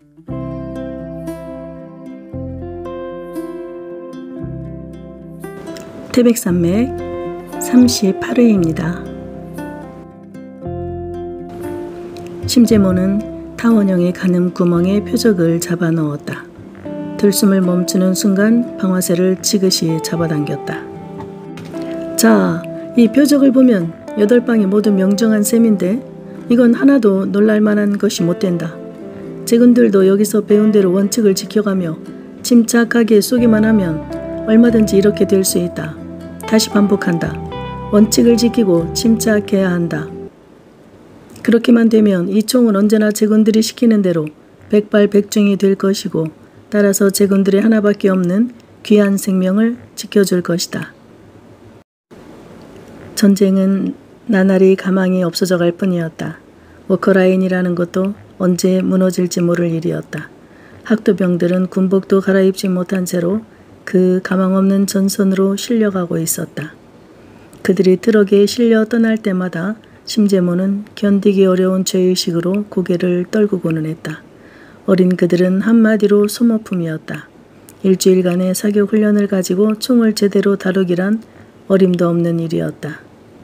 태백산맥 38회입니다. 심재모는 타원형의 가늠 구멍에 표적을 잡아 넣었다. 들숨을 멈추는 순간 방화쇠를 지그시 잡아당겼다. 자, 이 표적을 보면 8방이 모두 명정한 셈인데 이건 하나도 놀랄만한 것이 못 된다. 제군들도 여기서 배운 대로 원칙을 지켜가며 침착하게 쏘기만 하면 얼마든지 이렇게 될 수 있다. 다시 반복한다. 원칙을 지키고 침착해야 한다. 그렇게만 되면 이 총은 언제나 제군들이 시키는 대로 백발백중이 될 것이고 따라서 제군들의 하나밖에 없는 귀한 생명을 지켜줄 것이다. 전쟁은 나날이 가망이 없어져 갈 뿐이었다. 워커라인이라는 것도 언제 무너질지 모를 일이었다. 학도병들은 군복도 갈아입지 못한 채로 그 가망 없는 전선으로 실려가고 있었다. 그들이 트럭에 실려 떠날 때마다 심재모는 견디기 어려운 죄의식으로 고개를 떨구고는 했다. 어린 그들은 한마디로 소모품이었다. 일주일간의 사격 훈련을 가지고 총을 제대로 다루기란 어림도 없는 일이었다.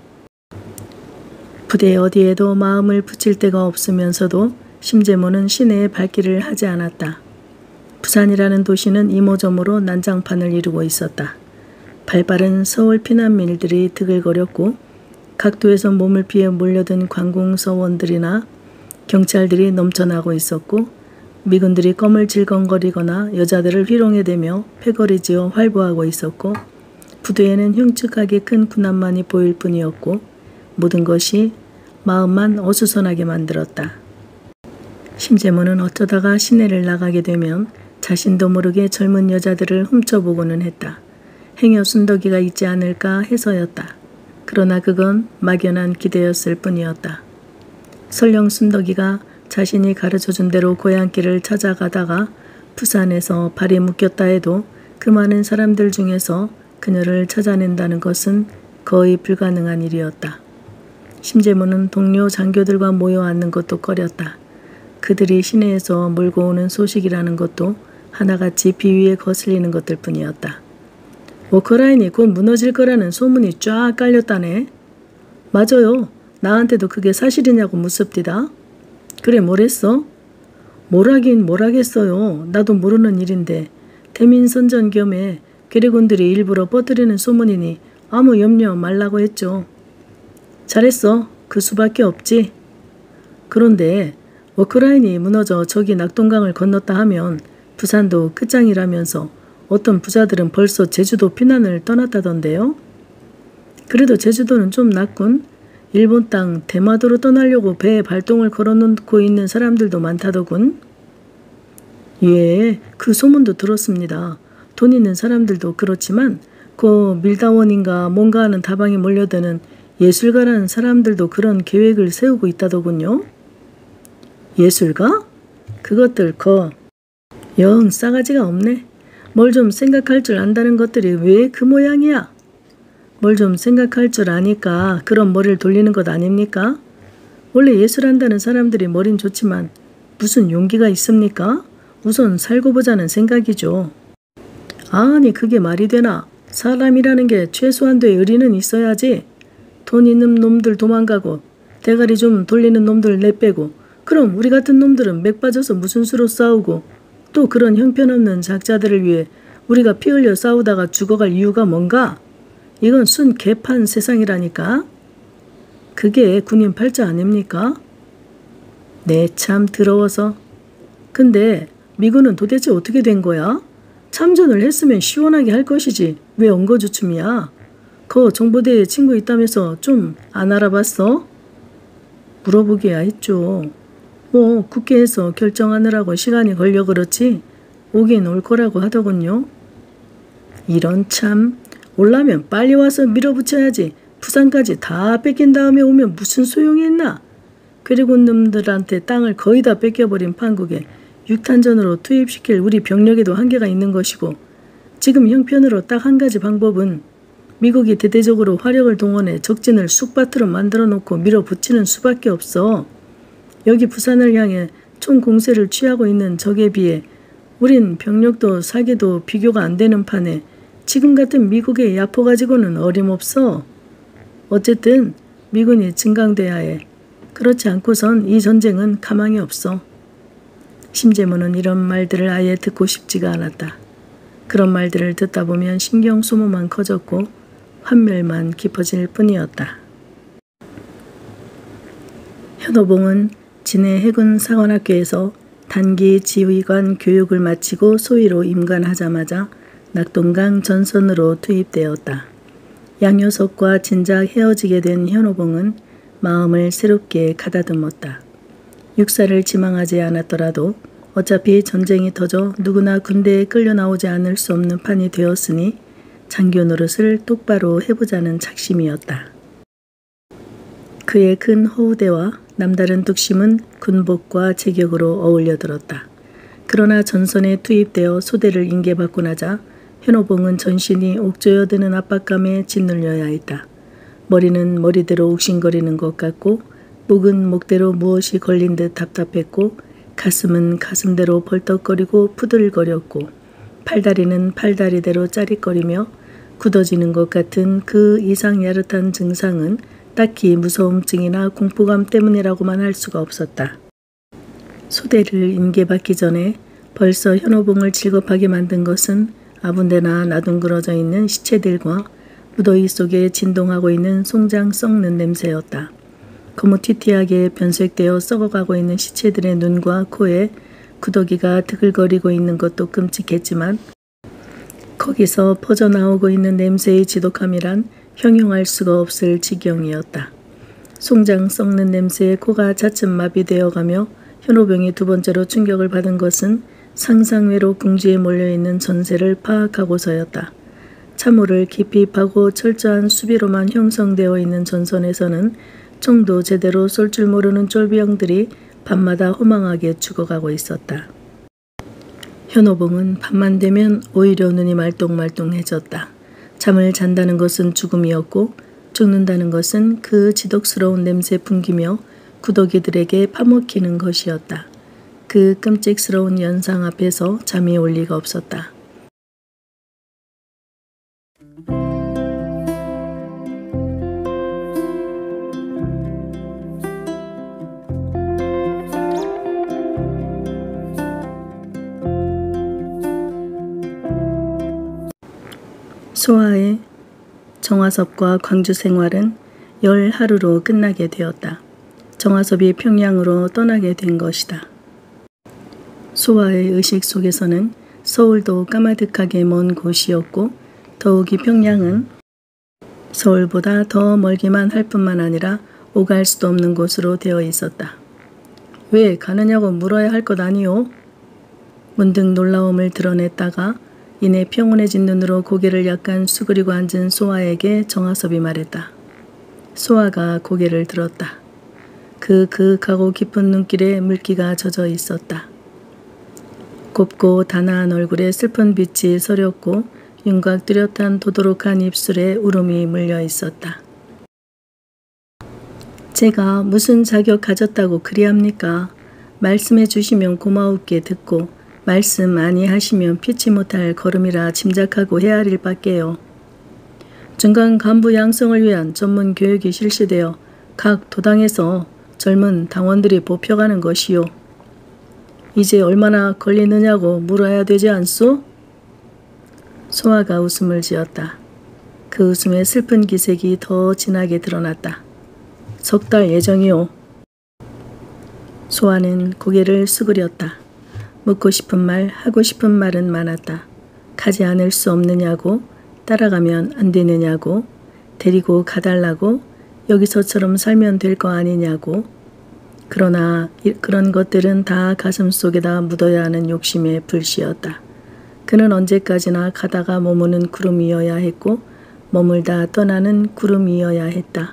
부대 어디에도 마음을 붙일 데가 없으면서도 심재모는 시내에 발길을 하지 않았다. 부산이라는 도시는 이모저모로 난장판을 이루고 있었다. 발빠른 서울 피난민들이 드글거렸고 각도에서 몸을 피해 몰려든 관공서원들이나 경찰들이 넘쳐나고 있었고 미군들이 껌을 질겅거리거나 여자들을 희롱해대며 패거리지어 활보하고 있었고 부두에는 흉측하게 큰 군함만이 보일 뿐이었고 모든 것이 마음만 어수선하게 만들었다. 심재모는 어쩌다가 시내를 나가게 되면 자신도 모르게 젊은 여자들을 훔쳐보고는 했다. 행여 순덕이가 있지 않을까 해서였다. 그러나 그건 막연한 기대였을 뿐이었다. 설령 순덕이가 자신이 가르쳐준 대로 고향길을 찾아가다가 부산에서 발이 묶였다 해도 그 많은 사람들 중에서 그녀를 찾아낸다는 것은 거의 불가능한 일이었다. 심재모는 동료 장교들과 모여 앉는 것도 꺼렸다. 그들이 시내에서 몰고 오는 소식이라는 것도 하나같이 비위에 거슬리는 것들 뿐이었다. 워커라인이 곧 무너질 거라는 소문이 쫙 깔렸다네. 맞아요. 나한테도 그게 사실이냐고 묻습디다. 그래 뭐랬어? 뭐라긴 뭐라겠어요. 나도 모르는 일인데 대민선전 겸해 괴뢰군들이 일부러 뻗들이는 소문이니 아무 염려 말라고 했죠. 잘했어. 그 수밖에 없지. 그런데 워커라인이 무너져 저기 낙동강을 건넜다 하면 부산도 끝장이라면서 어떤 부자들은 벌써 제주도 피난을 떠났다던데요. 그래도 제주도는 좀 낫군. 일본 땅 대마도로 떠나려고 배에 발동을 걸어놓고 있는 사람들도 많다더군. 예, 그 소문도 들었습니다. 돈 있는 사람들도 그렇지만 그 밀다원인가 뭔가 하는 다방에 몰려드는 예술가라는 사람들도 그런 계획을 세우고 있다더군요. 예술가? 그것들 영 싸가지가 없네. 뭘 좀 생각할 줄 안다는 것들이 왜 그 모양이야? 뭘 좀 생각할 줄 아니까 그런 머리를 돌리는 것 아닙니까? 원래 예술한다는 사람들이 머린 좋지만 무슨 용기가 있습니까? 우선 살고 보자는 생각이죠. 아니 그게 말이 되나? 사람이라는 게 최소한도의 의리는 있어야지. 돈 있는 놈들 도망가고 대가리 좀 돌리는 놈들 내빼고 그럼 우리 같은 놈들은 맥 빠져서 무슨 수로 싸우고 또 그런 형편없는 작자들을 위해 우리가 피 흘려 싸우다가 죽어갈 이유가 뭔가? 이건 순 개판 세상이라니까. 그게 군인 팔자 아닙니까? 네, 참 더러워서. 근데 미군은 도대체 어떻게 된 거야? 참전을 했으면 시원하게 할 것이지 왜 엉거주춤이야? 그 정보대에 친구 있다면서 좀 안 알아봤어? 물어보기야 했죠. 뭐 국회에서 결정하느라고 시간이 걸려 그렇지 오긴 올 거라고 하더군요. 이런 참. 올라면 빨리 와서 밀어붙여야지. 부산까지 다 뺏긴 다음에 오면 무슨 소용이 있나? 괴뢰군 놈들한테 땅을 거의 다 뺏겨버린 판국에 육탄전으로 투입시킬 우리 병력에도 한계가 있는 것이고 지금 형편으로 딱 한 가지 방법은 미국이 대대적으로 화력을 동원해 적진을 쑥밭으로 만들어 놓고 밀어붙이는 수밖에 없어. 여기 부산을 향해 총 공세를 취하고 있는 적에 비해 우린 병력도 사기도 비교가 안 되는 판에 지금 같은 미국의 야포 가지고는 어림없어. 어쨌든 미군이 증강돼야 해. 그렇지 않고선 이 전쟁은 가망이 없어. 심재무는 이런 말들을 아예 듣고 싶지가 않았다. 그런 말들을 듣다 보면 신경 소모만 커졌고 환멸만 깊어질 뿐이었다. 현호봉은 진해 해군 사관학교에서 단기 지휘관 교육을 마치고 소위로 임관하자마자 낙동강 전선으로 투입되었다. 양효석과 진작 헤어지게 된 현호봉은 마음을 새롭게 가다듬었다. 육사를 지망하지 않았더라도 어차피 전쟁이 터져 누구나 군대에 끌려 나오지 않을 수 없는 판이 되었으니 장교 노릇을 똑바로 해보자는 작심이었다. 그의 큰 허우대와 남다른 뚝심은 군복과 제격으로 어울려들었다. 그러나 전선에 투입되어 소대를 인계받고 나자 현호봉은 전신이 옥조여드는 압박감에 짓눌려야 했다. 머리는 머리대로 욱신거리는 것 같고 목은 목대로 무엇이 걸린 듯 답답했고 가슴은 가슴대로 벌떡거리고 푸들거렸고 팔다리는 팔다리대로 짜릿거리며 굳어지는 것 같은 그 이상 야릇한 증상은 딱히 무서움증이나 공포감 때문이라고만 할 수가 없었다. 소대를 인계받기 전에 벌써 현호봉을 질겁하게 만든 것은 아분데나 나둥그러져 있는 시체들과 무더위 속에 진동하고 있는 송장 썩는 냄새였다. 거무튀튀하게 변색되어 썩어가고 있는 시체들의 눈과 코에 구더기가 드글거리고 있는 것도 끔찍했지만 거기서 퍼져나오고 있는 냄새의 지독함이란 형용할 수가 없을 지경이었다. 송장 썩는 냄새에 코가 차츰 마비되어가며 현호병이 두 번째로 충격을 받은 것은 상상외로 궁지에 몰려있는 전세를 파악하고서였다. 참호를 깊이 파고 철저한 수비로만 형성되어 있는 전선에서는 총도 제대로 쏠 줄 모르는 쫄병들이 밤마다 허망하게 죽어가고 있었다. 현호봉은 밤만 되면 오히려 눈이 말똥말똥해졌다. 잠을 잔다는 것은 죽음이었고 죽는다는 것은 그 지독스러운 냄새 풍기며 구더기들에게 파먹히는 것이었다. 그 끔찍스러운 연상 앞에서 잠이 올 리가 없었다. 소아의 정화섭과 광주 생활은 열 하루로 끝나게 되었다. 정화섭이 평양으로 떠나게 된 것이다. 소아의 의식 속에서는 서울도 까마득하게 먼 곳이었고 더욱이 평양은 서울보다 더 멀기만 할 뿐만 아니라 오갈 수도 없는 곳으로 되어 있었다. 왜 가느냐고 물어야 할 것 아니오? 문득 놀라움을 드러냈다가 이내 평온해진 눈으로 고개를 약간 수그리고 앉은 소아에게 정화섭이 말했다. 소아가 고개를 들었다. 그 그윽하고 깊은 눈길에 물기가 젖어 있었다. 곱고 단아한 얼굴에 슬픈 빛이 서렸고 윤곽 뚜렷한 도도록한 입술에 울음이 물려 있었다. 제가 무슨 자격 가졌다고 그리합니까? 말씀해 주시면 고마우게 듣고 말씀 아니하시면 피치 못할 걸음이라 짐작하고 헤아릴 밖에요. 중간 간부 양성을 위한 전문 교육이 실시되어 각 도당에서 젊은 당원들이 뽑혀가는 것이요. 이제 얼마나 걸리느냐고 물어야 되지 않소? 소아가 웃음을 지었다. 그 웃음에 슬픈 기색이 더 진하게 드러났다. 3달 예정이요. 소아는 고개를 수그렸다. 묻고 싶은 말, 하고 싶은 말은 많았다. 가지 않을 수 없느냐고, 따라가면 안 되느냐고, 데리고 가달라고, 여기서처럼 살면 될 거 아니냐고. 그러나 그런 것들은 다 가슴속에다 묻어야 하는 욕심의 불씨였다. 그는 언제까지나 가다가 머무는 구름이어야 했고 머물다 떠나는 구름이어야 했다.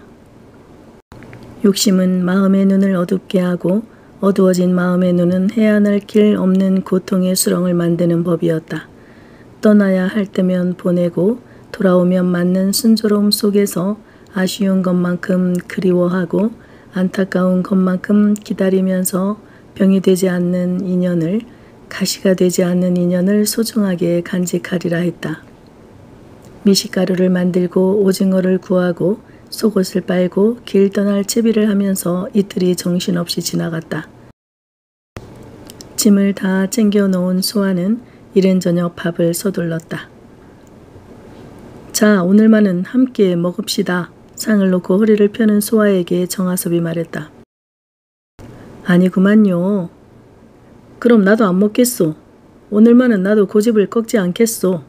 욕심은 마음의 눈을 어둡게 하고 어두워진 마음의 눈은 헤어날 길 없는 고통의 수렁을 만드는 법이었다. 떠나야 할 때면 보내고 돌아오면 맞는 순조로움 속에서 아쉬운 것만큼 그리워하고 안타까운 것만큼 기다리면서 병이 되지 않는 인연을, 가시가 되지 않는 인연을 소중하게 간직하리라 했다. 미식가루를 만들고 오징어를 구하고 속옷을 빨고 길 떠날 채비를 하면서 이틀이 정신없이 지나갔다. 짐을 다 챙겨 놓은 소아는 이른 저녁 밥을 서둘렀다. 자, 오늘만은 함께 먹읍시다. 상을 놓고 허리를 펴는 소아에게 정하섭이 말했다. 아니구만요. 그럼 나도 안 먹겠소. 오늘만은 나도 고집을 꺾지 않겠소.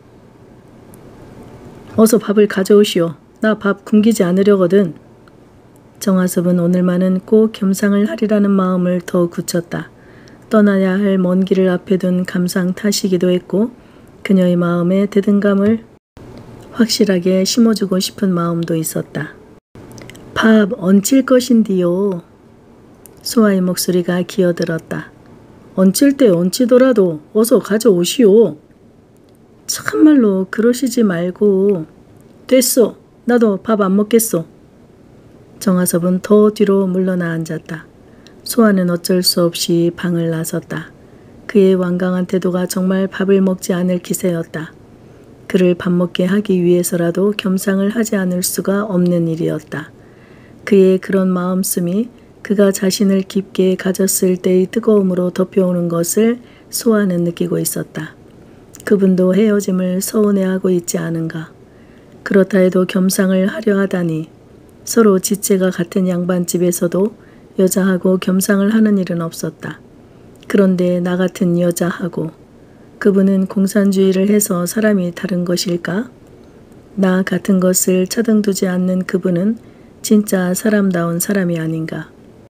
어서 밥을 가져오시오. 나 밥 굶기지 않으려거든. 정하섭은 오늘만은 꼭 겸상을 하리라는 마음을 더 굳혔다. 떠나야 할 먼 길을 앞에 둔 감상 탓이기도 했고 그녀의 마음에 대등감을 확실하게 심어주고 싶은 마음도 있었다. 밥 얹힐 것인디요. 소아의 목소리가 기어들었다. 얹힐 때 얹히더라도 어서 가져오시오. 참말로 그러시지 말고. 됐소. 나도 밥 안 먹겠소. 정하섭은 더 뒤로 물러나 앉았다. 소아는 어쩔 수 없이 방을 나섰다. 그의 완강한 태도가 정말 밥을 먹지 않을 기세였다. 그를 밥 먹게 하기 위해서라도 겸상을 하지 않을 수가 없는 일이었다. 그의 그런 마음씀이 그가 자신을 깊게 가졌을 때의 뜨거움으로 덮여오는 것을 소아는 느끼고 있었다. 그분도 헤어짐을 서운해하고 있지 않은가. 그렇다 해도 겸상을 하려 하다니. 서로 지체가 같은 양반집에서도 여자하고 겸상을 하는 일은 없었다. 그런데 나 같은 여자하고 그분은 공산주의를 해서 사람이 다른 것일까? 나 같은 것을 차등두지 않는 그분은 진짜 사람다운 사람이 아닌가.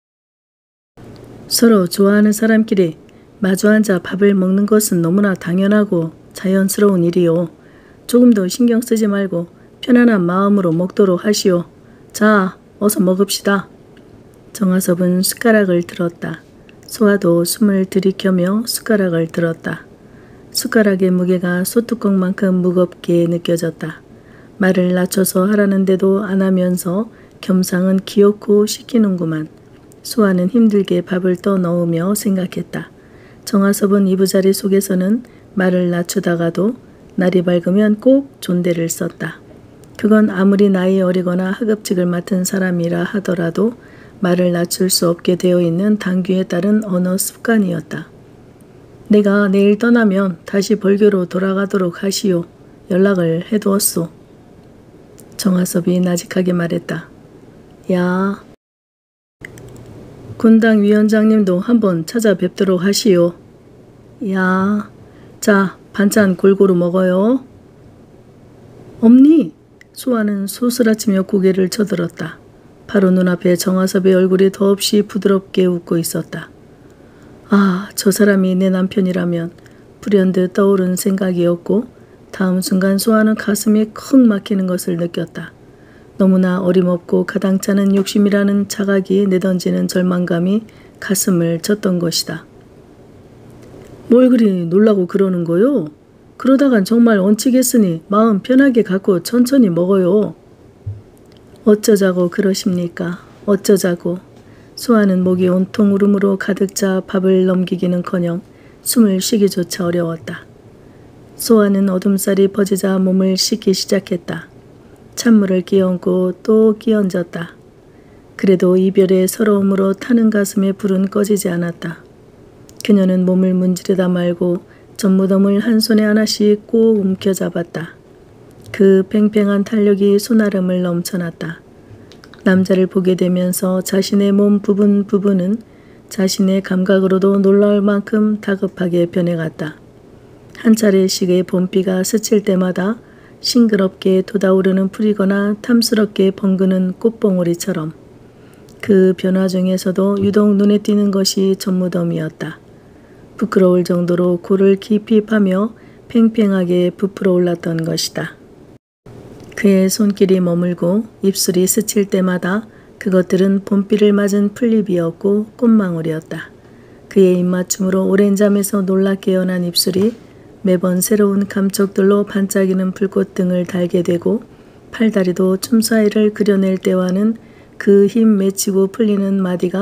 서로 좋아하는 사람끼리 마주 앉아 밥을 먹는 것은 너무나 당연하고 자연스러운 일이요. 조금 더 신경 쓰지 말고 편안한 마음으로 먹도록 하시오. 자, 어서 먹읍시다. 정하섭은 숟가락을 들었다. 소아도 숨을 들이켜며 숟가락을 들었다. 숟가락의 무게가 소뚜껑만큼 무겁게 느껴졌다. 말을 낮춰서 하라는데도 안 하면서 겸상은 기어코 시키는구만. 소아는 힘들게 밥을 떠 넣으며 생각했다. 정하섭은 이부자리 속에서는 말을 낮추다가도 날이 밝으면 꼭 존대를 썼다. 그건 아무리 나이 어리거나 하급직을 맡은 사람이라 하더라도 말을 낮출 수 없게 되어 있는 당규에 따른 언어 습관이었다. 내가 내일 떠나면 다시 벌교로 돌아가도록 하시오. 연락을 해두었소. 정하섭이 나직하게 말했다. 야, 군당 위원장님도 한번 찾아뵙도록 하시오. 야, 자, 반찬 골고루 먹어요. 엄니, 소아는 소스라치며 고개를 쳐들었다. 바로 눈앞에 정하섭의 얼굴이 더없이 부드럽게 웃고 있었다. 아, 저 사람이 내 남편이라면 불현듯 떠오른 생각이었고 다음 순간 소아는 가슴이 컥 막히는 것을 느꼈다. 너무나 어림없고 가당찮은 욕심이라는 자각이 내던지는 절망감이 가슴을 쳤던 것이다. 뭘 그리 놀라고 그러는 거요? 그러다간 정말 얹히겠으니 마음 편하게 갖고 천천히 먹어요. 어쩌자고 그러십니까? 어쩌자고. 소아는 목이 온통 울음으로 가득 차 밥을 넘기기는커녕 숨을 쉬기조차 어려웠다. 소아는 어둠살이 퍼지자 몸을 씻기 시작했다. 찬물을 끼얹고 또 끼얹었다. 그래도 이별의 서러움으로 타는 가슴의 불은 꺼지지 않았다. 그녀는 몸을 문지르다 말고 전무덤을 한 손에 하나씩 꼭 움켜잡았다. 그 팽팽한 탄력이 손아름을 넘쳐났다. 남자를 보게 되면서 자신의 몸 부분은 자신의 감각으로도 놀라울 만큼 다급하게 변해갔다. 한 차례씩의 봄비가 스칠 때마다 싱그럽게 돋아오르는 풀이거나 탐스럽게 벙그는 꽃봉오리처럼 그 변화 중에서도 유독 눈에 띄는 것이 전무덤이었다. 부끄러울 정도로 코를 깊이 파며 팽팽하게 부풀어 올랐던 것이다. 그의 손길이 머물고 입술이 스칠 때마다 그것들은 봄비를 맞은 풀잎이었고 꽃망울이었다. 그의 입맞춤으로 오랜 잠에서 놀라 깨어난 입술이 매번 새로운 감촉들로 반짝이는 불꽃 등을 달게 되고 팔다리도 춤사위를 그려낼 때와는 그 힘 맺히고 풀리는 마디가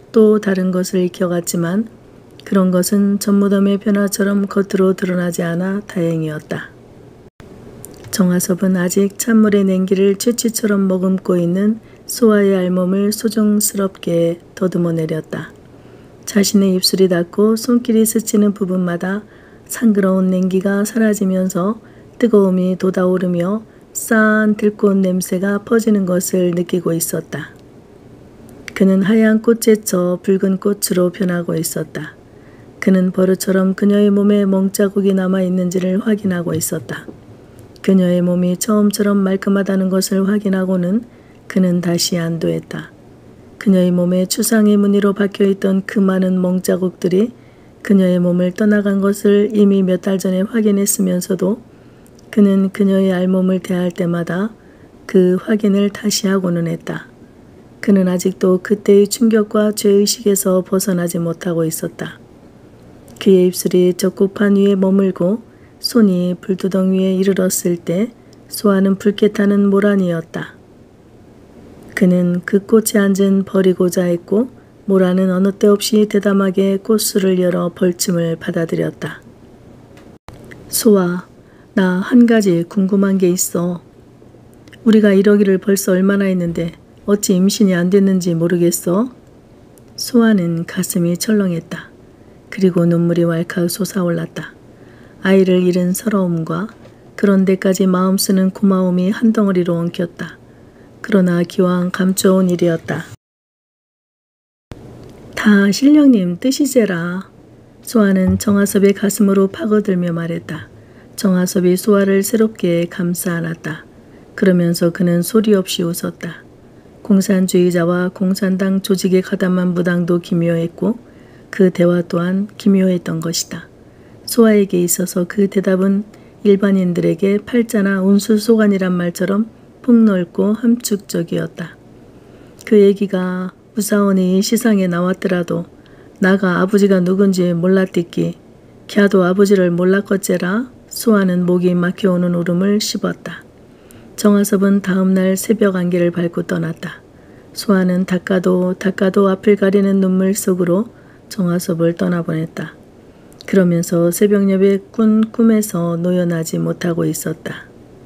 또 다른 것을 익혀갔지만 그런 것은 전무덤의 변화처럼 겉으로 드러나지 않아 다행이었다. 정화섭은 아직 찬물의 냉기를 쥐쥐처럼 머금고 있는 소아의 알몸을 소중스럽게 더듬어 내렸다. 자신의 입술이 닿고 손길이 스치는 부분마다 상그러운 냉기가 사라지면서 뜨거움이 돋아오르며 싸한 들꽃 냄새가 퍼지는 것을 느끼고 있었다. 그는 하얀 꽃에 쳐 붉은 꽃으로 변하고 있었다. 그는 버릇처럼 그녀의 몸에 멍자국이 남아있는지를 확인하고 있었다. 그녀의 몸이 처음처럼 말끔하다는 것을 확인하고는 그는 다시 안도했다. 그녀의 몸에 추상의 무늬로 박혀있던 그 많은 멍자국들이 그녀의 몸을 떠나간 것을 이미 몇 달 전에 확인했으면서도 그는 그녀의 알몸을 대할 때마다 그 확인을 다시 하고는 했다. 그는 아직도 그때의 충격과 죄의식에서 벗어나지 못하고 있었다. 그의 입술이 적고판 위에 머물고 손이 불두덩 위에 이르렀을 때 소아는 붉게 타는 모란이었다. 그는 그 꽃에 앉은 버리고자 했고 모란은 어느 때 없이 대담하게 꽃술을 열어 벌침을 받아들였다. 소아, 나 한 가지 궁금한 게 있어. 우리가 이러기를 벌써 얼마나 했는데 어찌 임신이 안 됐는지 모르겠어? 소아는 가슴이 철렁했다. 그리고 눈물이 왈칵 솟아올랐다. 아이를 잃은 서러움과 그런 데까지 마음 쓰는 고마움이 한 덩어리로 엉켰다. 그러나 기왕 감춰온 일이었다. 다 신령님 뜻이제라. 소아는 정화섭의 가슴으로 파고들며 말했다. 정화섭이 소아를 새롭게 감싸 안았다. 그러면서 그는 소리 없이 웃었다. 공산주의자와 공산당 조직에 가담한 무당도 기묘했고 그 대화 또한 기묘했던 것이다. 소아에게 있어서 그 대답은 일반인들에게 팔자나 운수소관이란 말처럼 폭넓고 함축적이었다. 그 얘기가 무사원이 시상에 나왔더라도 나가 아버지가 누군지 몰랐디끼 걔도 아버지를 몰랐겠제라. 소아는 목이 막혀오는 울음을 씹었다. 정화섭은 다음날 새벽 안개를 밟고 떠났다. 소아는 닦아도 앞을 가리는 눈물 속으로 정화섭을 떠나보냈다. 그러면서 새벽녘에 꾼 꿈에서 노연하지 못하고 있었다.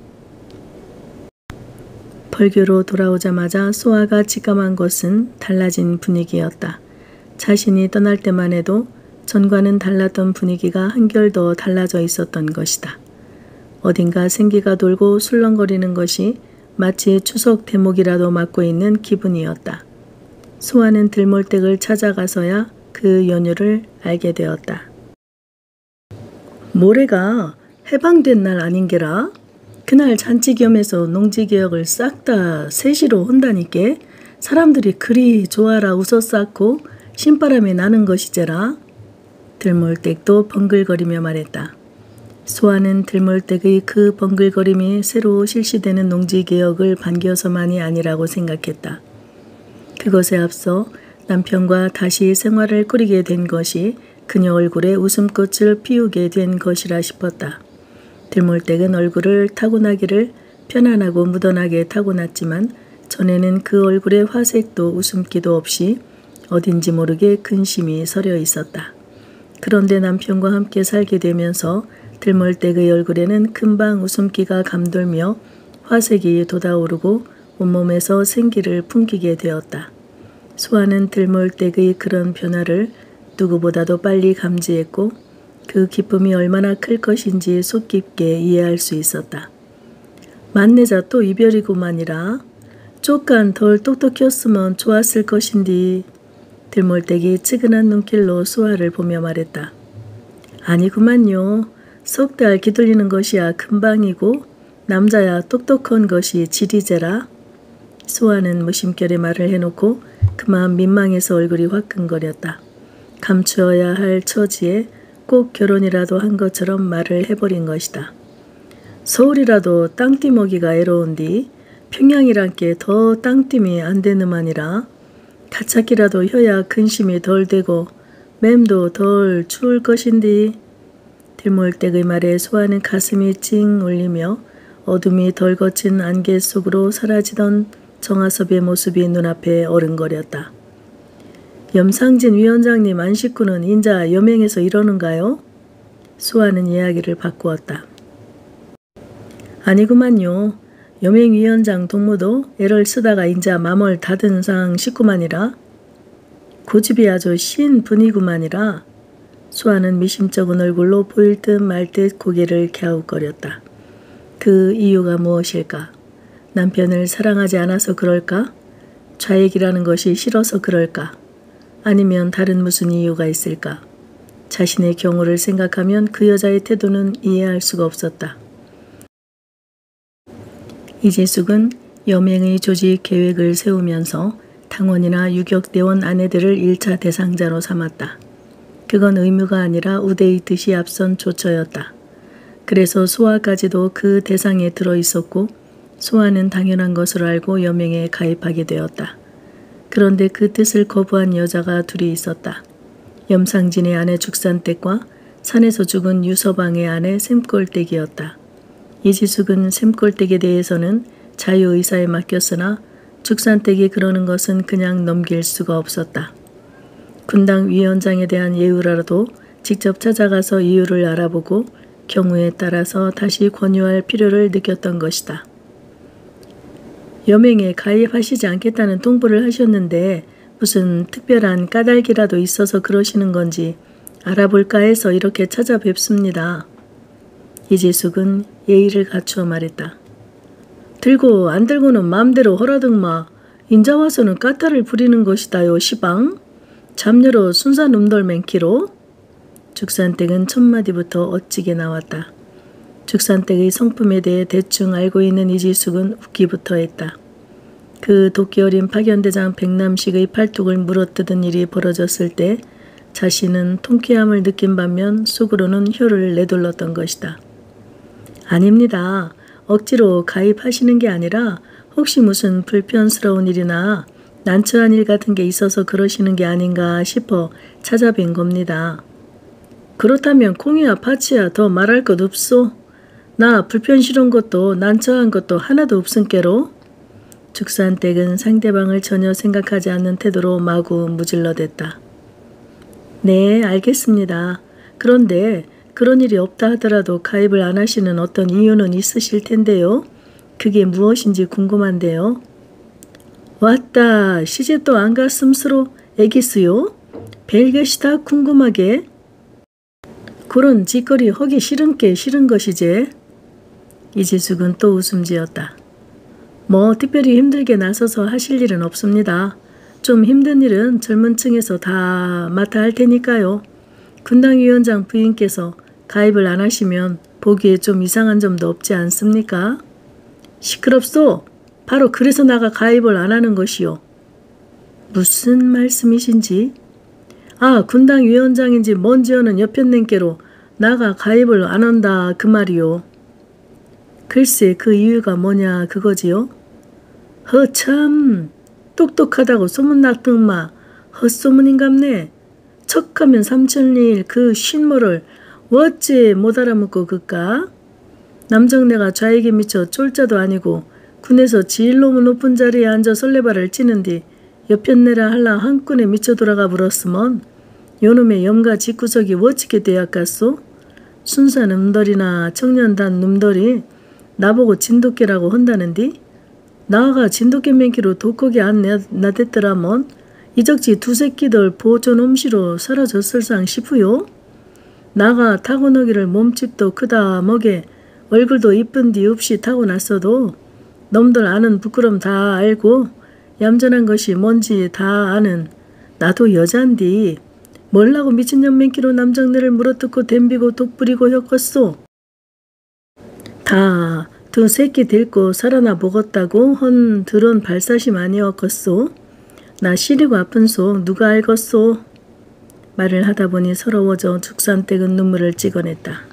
벌교로 돌아오자마자 소아가 직감한 것은 달라진 분위기였다. 자신이 떠날 때만 해도 전과는 달랐던 분위기가 한결 더 달라져 있었던 것이다. 어딘가 생기가 돌고 술렁거리는 것이 마치 추석 대목이라도 맞고 있는 기분이었다. 소아는 들몰댁을 찾아가서야 그 연유를 알게 되었다. 모레가 해방된 날 아닌게라? 그날 잔치겸해서 농지개혁을 싹 다 세시로 한다니께 사람들이 그리 좋아라 웃어쌌고 신바람이 나는 것이제라. 들몰댁도 번글거리며 말했다. 소아는 들몰댁의 그 번글거림이 새로 실시되는 농지개혁을 반겨서만이 아니라고 생각했다. 그것에 앞서 남편과 다시 생활을 꾸리게 된 것이 그녀 얼굴에 웃음꽃을 피우게 된 것이라 싶었다. 들몰댁은 얼굴을 타고나기를 편안하고 무던하게 타고났지만 전에는 그 얼굴의 화색도 웃음기도 없이 어딘지 모르게 근심이 서려 있었다. 그런데 남편과 함께 살게 되면서 들몰댁의 얼굴에는 금방 웃음기가 감돌며 화색이 돋아오르고 온몸에서 생기를 풍기게 되었다. 소아는 들몰댁의 그런 변화를 누구보다도 빨리 감지했고 그 기쁨이 얼마나 클 것인지 속 깊게 이해할 수 있었다. 만내자 또 이별이구만이라. 쪼깐 덜 똑똑했으면 좋았을 것인디. 들몰댁이 측은한 눈길로 소아를 보며 말했다. 아니구만요. 석 달 기다리는 것이야 금방이고 남자야 똑똑한 것이 지리제라. 소아는 무심결에 말을 해놓고 그만 민망해서 얼굴이 화끈거렸다. 감추어야 할 처지에 꼭 결혼이라도 한 것처럼 말을 해버린 것이다. 서울이라도 땅띠 먹기가 애로운디 평양이란 게 더 땅띠이 안 되는만이라. 가차기라도 혀야 근심이 덜 되고 맴도 덜 추울 것인디. 들몰댁의 말에 소아는 가슴이 찡 울리며 어둠이 덜 거친 안개 속으로 사라지던 정화섭의 모습이 눈앞에 어른거렸다. 염상진 위원장님 안 식구는 인자 여맹에서 이러는가요? 수아는 이야기를 바꾸었다. 아니구만요. 여맹위원장 동무도 애를 쓰다가 인자 맘을 닫은 상 식구만이라. 고집이 아주 신 분이구만이라. 수아는 미심쩍은 얼굴로 보일 듯 말 듯 고개를 갸웃거렸다. 그 이유가 무엇일까? 남편을 사랑하지 않아서 그럴까? 좌익이라는 것이 싫어서 그럴까? 아니면 다른 무슨 이유가 있을까? 자신의 경우를 생각하면 그 여자의 태도는 이해할 수가 없었다. 이재숙은 여맹의 조직 계획을 세우면서 당원이나 유격대원 아내들을 1차 대상자로 삼았다. 그건 의무가 아니라 우대의 뜻이 앞선 조처였다. 그래서 수아까지도 그 대상에 들어있었고 수아는 당연한 것으로 알고 여맹에 가입하게 되었다. 그런데 그 뜻을 거부한 여자가 둘이 있었다. 염상진의 아내 죽산댁과 산에서 죽은 유서방의 아내 샘골댁이었다. 이지숙은 샘골댁에 대해서는 자유의사에 맡겼으나 죽산댁이 그러는 것은 그냥 넘길 수가 없었다. 군당 위원장에 대한 예우라도 직접 찾아가서 이유를 알아보고 경우에 따라서 다시 권유할 필요를 느꼈던 것이다. 여맹에 가입하시지 않겠다는 통보를 하셨는데 무슨 특별한 까닭이라도 있어서 그러시는 건지 알아볼까 해서 이렇게 찾아뵙습니다. 이재숙은 예의를 갖추어 말했다. 들고 안 들고는 마음대로 허라등마. 인자 와서는 까탈을 부리는 것이다요 시방. 잠녀로 순사 놈돌 맨키로. 죽산댁은 첫마디부터 어찌게 나왔다. 죽산댁의 성품에 대해 대충 알고 있는 이지숙은 웃기부터 했다. 그 도끼 어린 파견대장 백남식의 팔뚝을 물어뜯은 일이 벌어졌을 때 자신은 통쾌함을 느낀 반면 속으로는 혀를 내둘렀던 것이다. 아닙니다. 억지로 가입하시는 게 아니라 혹시 무슨 불편스러운 일이나 난처한 일 같은 게 있어서 그러시는 게 아닌가 싶어 찾아뵌 겁니다. 그렇다면 콩이야 파치야 더 말할 것 없소? 나 불편스러운 것도 난처한 것도 하나도 없은께로? 죽산댁은 상대방을 전혀 생각하지 않는 태도로 마구 무질러댔다. 네, 알겠습니다. 그런데 그런 일이 없다 하더라도 가입을 안 하시는 어떤 이유는 있으실 텐데요. 그게 무엇인지 궁금한데요. 왔다. 시제 또 안 갔음스로 애기스요? 벨get이 다 궁금하게. 그런 짓거리 하기 싫은 게 싫은 것이제. 이지숙은 또 웃음 지었다. 뭐 특별히 힘들게 나서서 하실 일은 없습니다. 좀 힘든 일은 젊은 층에서 다 맡아 할 테니까요. 군당위원장 부인께서 가입을 안 하시면 보기에 좀 이상한 점도 없지 않습니까? 시끄럽소. 바로 그래서 나가 가입을 안 하는 것이요. 무슨 말씀이신지? 아, 군당위원장인지 뭔지어는 여편님께로 나가 가입을 안 한다 그 말이요. 글쎄 그 이유가 뭐냐 그거지요? 허참 똑똑하다고 소문났더마. 헛소문인갑네. 척하면 삼천리일 그 쉰모를 어째 못 알아먹고 그까? 남정네가 좌익에 미쳐 쫄자도 아니고 군에서 제일 너무 높은 자리에 앉아 설레발을 찌는디 여편네라 할라 한끈에 미쳐 돌아가 불었으먼 요놈의 염가 집구석이 어찌게 되약갔소? 순산 놈들이나 청년단 놈들이 나보고 진돗개라고 한다는디? 나가 진돗개 맨키로 독하게 안 나댔더라먼 이적지 두 새끼들 보존 음시로 사라졌을상 싶으요? 나가 타고너기를 몸집도 크다 먹에 얼굴도 이쁜디 없이 타고났어도 놈들 아는 부끄럼 다 알고 얌전한 것이 뭔지 다 아는 나도 여잔디 뭘라고 미친년 맨키로 남정네를 물어뜯고 댐비고 독부리고 엮었소? 다 두 새끼 데리고 살아나 먹었다고 헌 드론 발사심 아니었겠소? 나 시리고 아픈 속 누가 알겠소? 말을 하다 보니 서러워져 죽산댁은 눈물을 찍어냈다.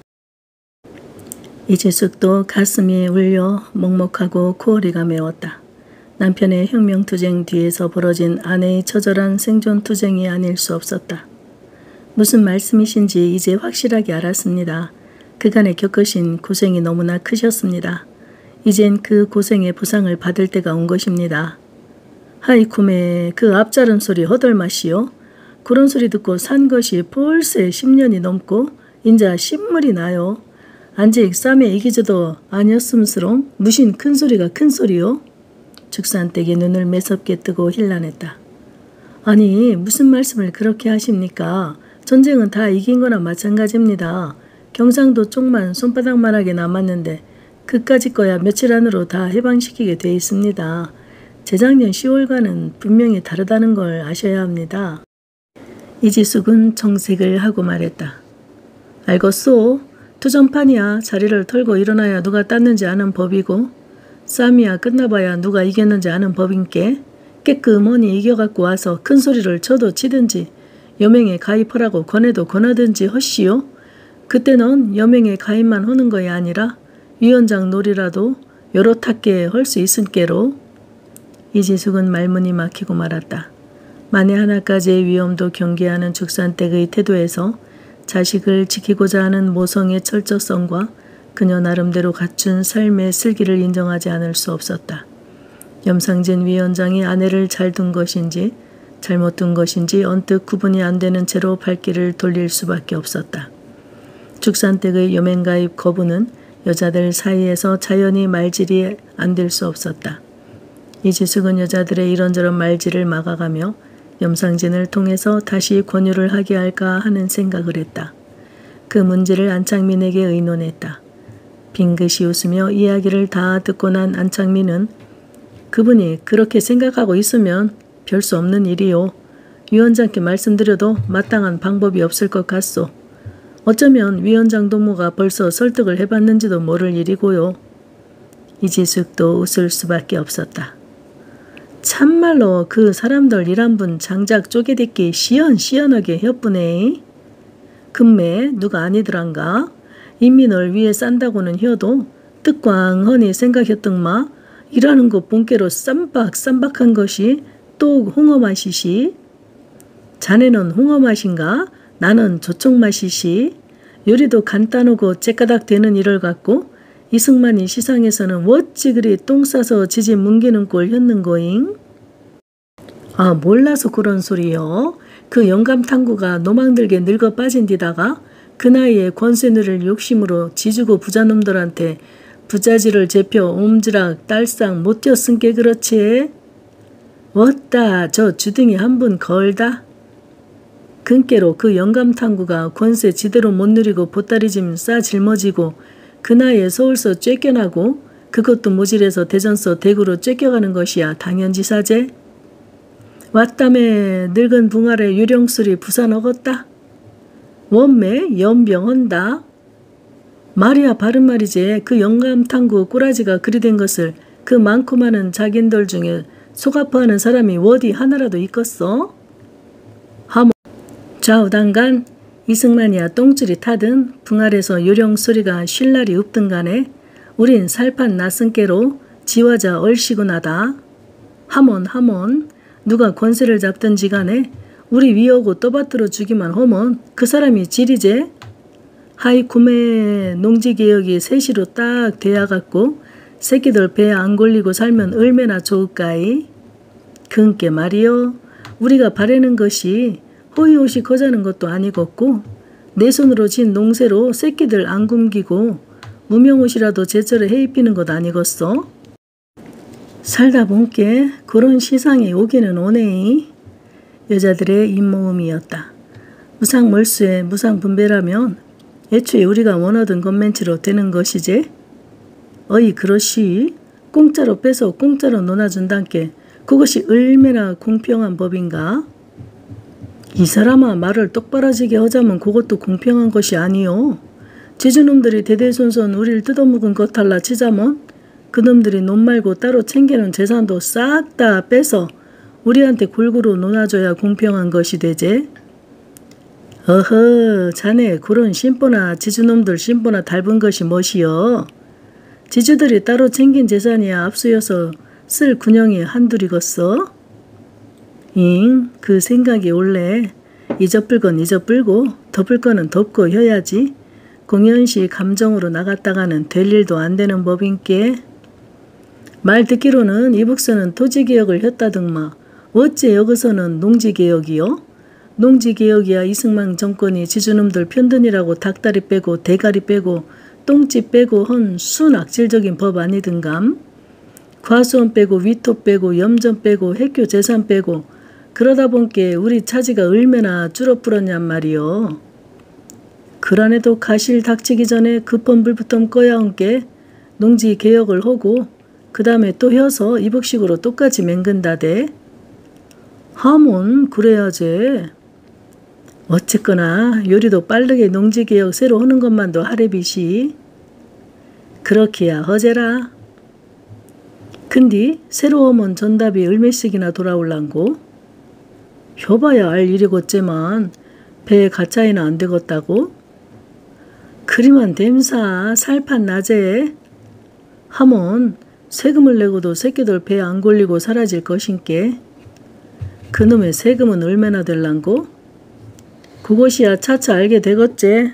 이재숙도 가슴이 울려 먹먹하고 코어리가 메웠다. 남편의 혁명투쟁 뒤에서 벌어진 아내의 처절한 생존투쟁이 아닐 수 없었다. 무슨 말씀이신지 이제 확실하게 알았습니다. 그간에 겪으신 고생이 너무나 크셨습니다. 이젠 그 고생의 보상을 받을 때가 온 것입니다. 하이쿠메 그 앞자른 소리 허덜마시오. 그런 소리 듣고 산 것이 벌써 10년이 넘고 인자 신물이 나요. 안직 쌈에 이기저도 아니었음스롱 무신 큰 소리가 큰 소리요. 죽산댁이 눈을 매섭게 뜨고 힐난했다. 아니 무슨 말씀을 그렇게 하십니까? 전쟁은 다 이긴 거나 마찬가지입니다. 경상도 쪽만 손바닥만하게 남았는데 그까짓 거야 며칠 안으로 다 해방시키게 돼 있습니다. 재작년 10월과는 분명히 다르다는 걸 아셔야 합니다. 이지숙은 정색을 하고 말했다. 알겠소. 투전판이야 자리를 털고 일어나야 누가 땄는지 아는 법이고 싸움이야 끝나봐야 누가 이겼는지 아는 법인께 깨끗머니 이겨갖고 와서 큰 소리를 쳐도 치든지 여맹에 가입하라고 권해도 권하든지 허시오. 그때는 여맹에 가입만 하는 거야 아니라 위원장 놀이라도 여러 탁게 할 수 있은께로. 이지숙은 말문이 막히고 말았다. 만에 하나까지의 위험도 경계하는 죽산댁의 태도에서 자식을 지키고자 하는 모성의 철저성과 그녀 나름대로 갖춘 삶의 슬기를 인정하지 않을 수 없었다. 염상진 위원장이 아내를 잘 둔 것인지 잘못 둔 것인지 언뜻 구분이 안 되는 채로 발길을 돌릴 수밖에 없었다. 죽산댁의 여맹가입 거부는 여자들 사이에서 자연히 말질이 안 될 수 없었다. 이지숙은 여자들의 이런저런 말질을 막아가며 염상진을 통해서 다시 권유를 하게 할까 하는 생각을 했다. 그 문제를 안창민에게 의논했다. 빙긋이 웃으며 이야기를 다 듣고 난 안창민은 그분이 그렇게 생각하고 있으면 별 수 없는 일이요. 위원장께 말씀드려도 마땅한 방법이 없을 것 같소. 어쩌면 위원장 동무가 벌써 설득을 해봤는지도 모를 일이고요. 이지숙도 웃을 수밖에 없었다. 참말로 그 사람들 일 한 분 장작 쪼개듣기 시원시원하게 혀쁘네. 금매 누가 아니더란가? 인민을 위해 싼다고는 혀도 뜻광허니 생각했던마 일하는 것 본께로 쌈박쌈박한 것이 또 홍어맛이시. 자네는 홍어맛인가? 나는 조청맛이시. 요리도 간단하고 째까닥 되는 일을 갖고 이승만이 시상에서는 어찌 그리 똥 싸서 지지 뭉기는 꼴 혔는거잉? 아 몰라서 그런 소리요. 그 영감탐구가 노망들게 늙어 빠진 디다가 그 나이에 권세 누릴 욕심으로 지주고 부자놈들한테 부자지를 제표 옴지락 딸상 못 뛰었은게 그렇지. 왔다 저 주둥이 한 분 걸다. 근께로 그 영감탐구가 권세 지대로 못 누리고 보따리짐 싸 짊어지고 그 나이에 서울서 쫓겨나고 그것도 모질해서 대전서 대구로 쫓겨가는 것이야 당연지사제. 왔다매 늙은 붕아래 유령술이 부산 어겄다. 원매 연병한다. 말이야 바른 말이지. 그 영감탐구 꼬라지가 그리 된 것을 그 많고 많은 자긴들 중에 속아퍼하는 사람이 어디 하나라도 있겠어? 하모 좌우당간 이승만이야 똥줄이 타든 붕알에서 요령 소리가 쉴 날이 없든 간에 우린 살판 나승께로 지화자 얼씨구나다. 하몬 누가 권세를 잡든지 간에 우리 위하고 떠받들어 주기만 하면 그 사람이 지리제. 하이 구매 농지개혁이 세시로 딱 돼야갖고 새끼들 배에 안 걸리고 살면 얼마나 좋을까이. 그은께 말이요. 우리가 바라는 것이 호의호식 거자는 것도 아니겠고 내 손으로 진 농새로 새끼들 안 굶기고 무명옷이라도 제철에 해입히는 것 아니겠어? 살다 본께 그런 시상이 오기는 오네이. 여자들의 입모음이었다. 무상몰수에 무상분배라면 애초에 우리가 원하던 것맨치로 되는 것이지. 어이 그렇시 공짜로 빼서 공짜로 논아준단께 그것이 얼마나 공평한 법인가? 이 사람아 말을 똑바라지게 하자면 그것도 공평한 것이 아니요. 지주놈들이 대대손손 우리를 뜯어먹은 것 달라 치자면 그놈들이 놈 말고 따로 챙기는 재산도 싹 다 빼서 우리한테 골고루 논아줘야 공평한 것이 되제. 어허 자네 그런 심보나 지주놈들 심보나 닮은 것이 멋이여. 지주들이 따로 챙긴 재산이야 앞서여서 쓸 군형이 한둘이겠어? 잉 그 생각이 올래. 잊어불 건 잊어불고 덮을 거는 덮고 해야지. 공연시 감정으로 나갔다가는 될 일도 안 되는 법인께. 말 듣기로는 이북서는 토지개혁을 했다등마 어째 여기서는 농지개혁이요? 농지개혁이야 이승만 정권이 지주놈들 편드니라고 닭다리 빼고 대가리 빼고 똥집 빼고 헌 순악질적인 법 아니든감? 과수원 빼고 위토 빼고 염전 빼고 핵교 재산 빼고 그러다 본께 우리 차지가 얼마나 줄어불었냔 말이요. 그란에도 가실 닥치기 전에 급한 불부터 꺼야 온게 농지개혁을 하고 그 다음에 또 혀서 이북식으로 똑같이 맹근다대. 하몬 그래야지. 어쨌거나 요리도 빠르게 농지개혁 새로 하는 것만도 하래비시. 그렇기야 허제라. 근데 새로 하면 전답이 얼매씩이나 돌아올란고? 효봐야 알 일이겠지만 배에 가짜이나 안 되겠다고? 그리만 댐사 살판 낮에 하면 세금을 내고도 새끼들 배에 안 걸리고 사라질 것인께. 그놈의 세금은 얼마나 될란고? 그것이야 차차 알게 되겠지.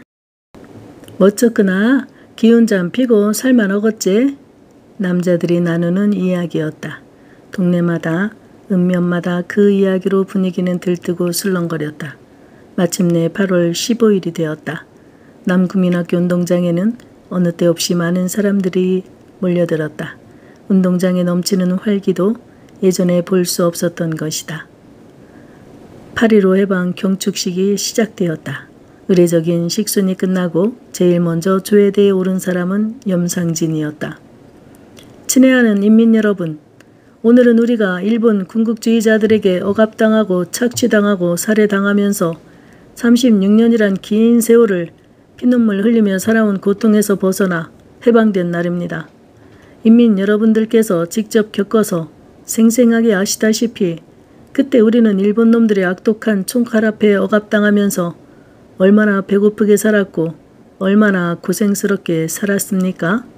어쨌거나 기운잠 피고 살만 어겠지. 남자들이 나누는 이야기였다. 동네마다 읍면마다 그 이야기로 분위기는 들뜨고 술렁거렸다. 마침내 8월 15일이 되었다. 남구민학교 운동장에는 어느 때 없이 많은 사람들이 몰려들었다. 운동장에 넘치는 활기도 예전에 볼 수 없었던 것이다. 8.15 해방 경축식이 시작되었다. 의례적인 식순이 끝나고 제일 먼저 조회대에 오른 사람은 염상진이었다. 친애하는 인민 여러분, 오늘은 우리가 일본 군국주의자들에게 억압당하고 착취당하고 살해당하면서 36년이란 긴 세월을 피눈물 흘리며 살아온 고통에서 벗어나 해방된 날입니다. 인민 여러분들께서 직접 겪어서 생생하게 아시다시피 그때 우리는 일본 놈들의 악독한 총칼 앞에 억압당하면서 얼마나 배고프게 살았고 얼마나 고생스럽게 살았습니까?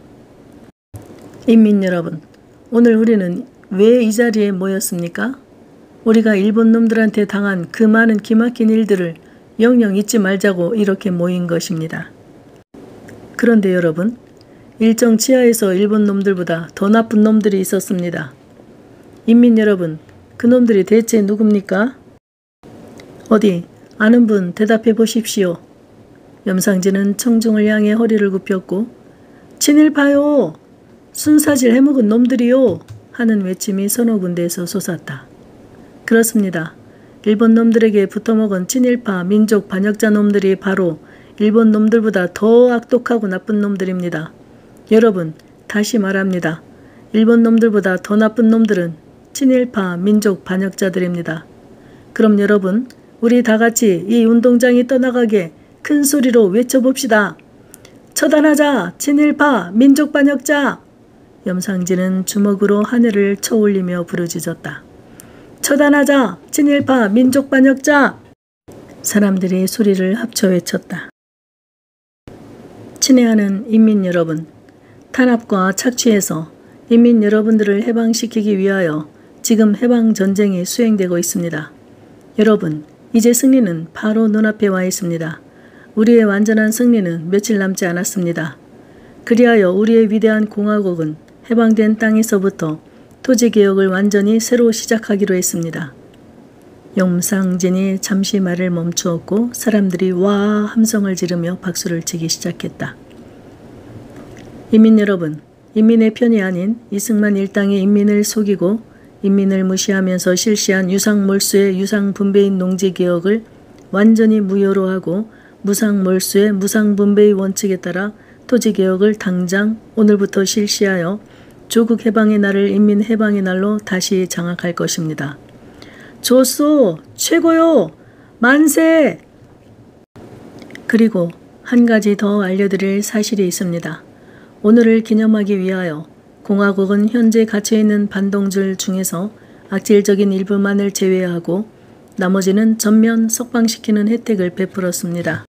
인민 여러분, 오늘 우리는 왜 이 자리에 모였습니까? 우리가 일본 놈들한테 당한 그 많은 기막힌 일들을 영영 잊지 말자고 이렇게 모인 것입니다. 그런데 여러분, 일정 치하에서 일본 놈들보다 더 나쁜 놈들이 있었습니다. 인민 여러분, 그 놈들이 대체 누굽니까? 어디 아는 분 대답해 보십시오. 염상진은 청중을 향해 허리를 굽혔고 친일파요! 순사질 해먹은 놈들이요! 하는 외침이 서너 군데에서 솟았다. 그렇습니다. 일본 놈들에게 붙어먹은 친일파 민족 반역자 놈들이 바로 일본 놈들보다 더 악독하고 나쁜 놈들입니다. 여러분, 다시 말합니다. 일본 놈들보다 더 나쁜 놈들은 친일파 민족 반역자들입니다. 그럼 여러분, 우리 다같이 이 운동장이 떠나가게 큰 소리로 외쳐봅시다. 처단하자! 친일파 민족 반역자! 염상진은 주먹으로 하늘을 쳐올리며 부르짖었다. 처단하자! 친일파 민족 반역자! 사람들이 소리를 합쳐 외쳤다. 친애하는 인민 여러분, 탄압과 착취에서 인민 여러분들을 해방시키기 위하여 지금 해방전쟁이 수행되고 있습니다. 여러분, 이제 승리는 바로 눈앞에 와 있습니다. 우리의 완전한 승리는 며칠 남지 않았습니다. 그리하여 우리의 위대한 공화국은 해방된 땅에서부터 토지개혁을 완전히 새로 시작하기로 했습니다. 염상진이 잠시 말을 멈추었고 사람들이 와 함성을 지르며 박수를 치기 시작했다. 인민 여러분, 인민의 편이 아닌 이승만 일당의 인민을 속이고 인민을 무시하면서 실시한 유상몰수의 유상분배인 농지개혁을 완전히 무효로 하고 무상몰수의 무상분배의 원칙에 따라 토지개혁을 당장 오늘부터 실시하여 조국 해방의 날을 인민 해방의 날로 다시 장악할 것입니다. 좋소! 최고요! 만세! 그리고 한 가지 더 알려드릴 사실이 있습니다. 오늘을 기념하기 위하여 공화국은 현재 갇혀있는 반동들 중에서 악질적인 일부만을 제외하고 나머지는 전면 석방시키는 혜택을 베풀었습니다.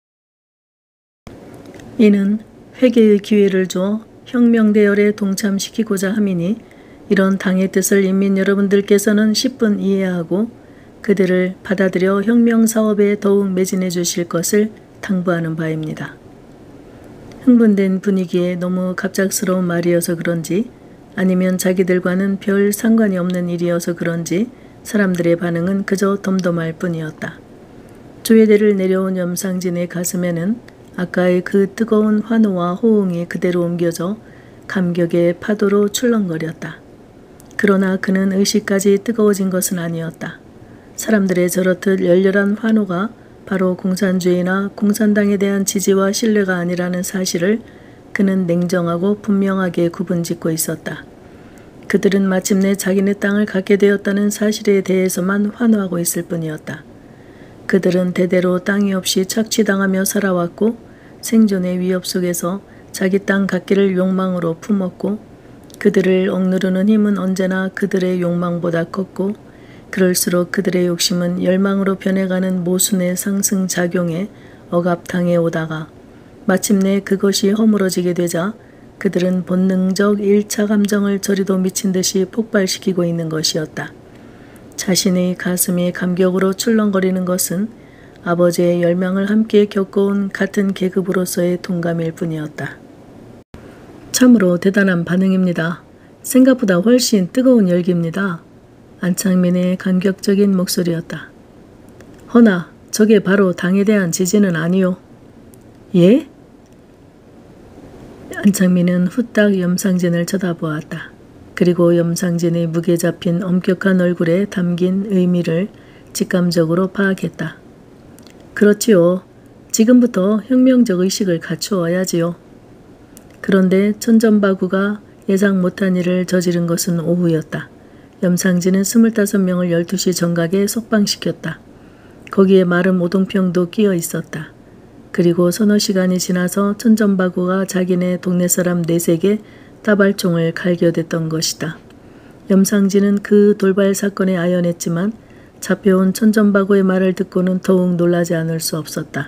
이는 회개의 기회를 줘 혁명대열에 동참시키고자 함이니 이런 당의 뜻을 인민 여러분들께서는 10분 이해하고 그들을 받아들여 혁명사업에 더욱 매진해 주실 것을 당부하는 바입니다. 흥분된 분위기에 너무 갑작스러운 말이어서 그런지 아니면 자기들과는 별 상관이 없는 일이어서 그런지 사람들의 반응은 그저 덤덤할 뿐이었다. 조예대를 내려온 염상진의 가슴에는 아까의 그 뜨거운 환호와 호응이 그대로 옮겨져 감격의 파도로 출렁거렸다. 그러나 그는 의식까지 뜨거워진 것은 아니었다. 사람들의 저렇듯 열렬한 환호가 바로 공산주의나 공산당에 대한 지지와 신뢰가 아니라는 사실을 그는 냉정하고 분명하게 구분짓고 있었다. 그들은 마침내 자기네 땅을 갖게 되었다는 사실에 대해서만 환호하고 있을 뿐이었다. 그들은 대대로 땅이 없이 착취당하며 살아왔고 생존의 위협 속에서 자기 땅 갖기를 욕망으로 품었고 그들을 억누르는 힘은 언제나 그들의 욕망보다 컸고 그럴수록 그들의 욕심은 열망으로 변해가는 모순의 상승작용에 억압당해 오다가 마침내 그것이 허물어지게 되자 그들은 본능적 1차 감정을 저리도 미친 듯이 폭발시키고 있는 것이었다. 자신의 가슴이 감격으로 출렁거리는 것은 아버지의 열망을 함께 겪어온 같은 계급으로서의 동감일 뿐이었다. 참으로 대단한 반응입니다. 생각보다 훨씬 뜨거운 열기입니다. 안창민의 감격적인 목소리였다. 허나 저게 바로 당에 대한 지지는 아니요. 예? 안창민은 후딱 염상진을 쳐다보았다. 그리고 염상진의 무게 잡힌 엄격한 얼굴에 담긴 의미를 직감적으로 파악했다. 그렇지요. 지금부터 혁명적 의식을 갖추어야지요. 그런데 천전바구가 예상 못한 일을 저지른 것은 오후였다. 염상진은 25명을 12시 정각에 석방시켰다. 거기에 마름 오동평도 끼어 있었다. 그리고 서너 시간이 지나서 천전바구가 자기네 동네 사람 4세게 따발총을 갈겨댔던 것이다. 염상진은 그 돌발 사건에 아연했지만 잡혀온 천전바구의 말을 듣고는 더욱 놀라지 않을 수 없었다.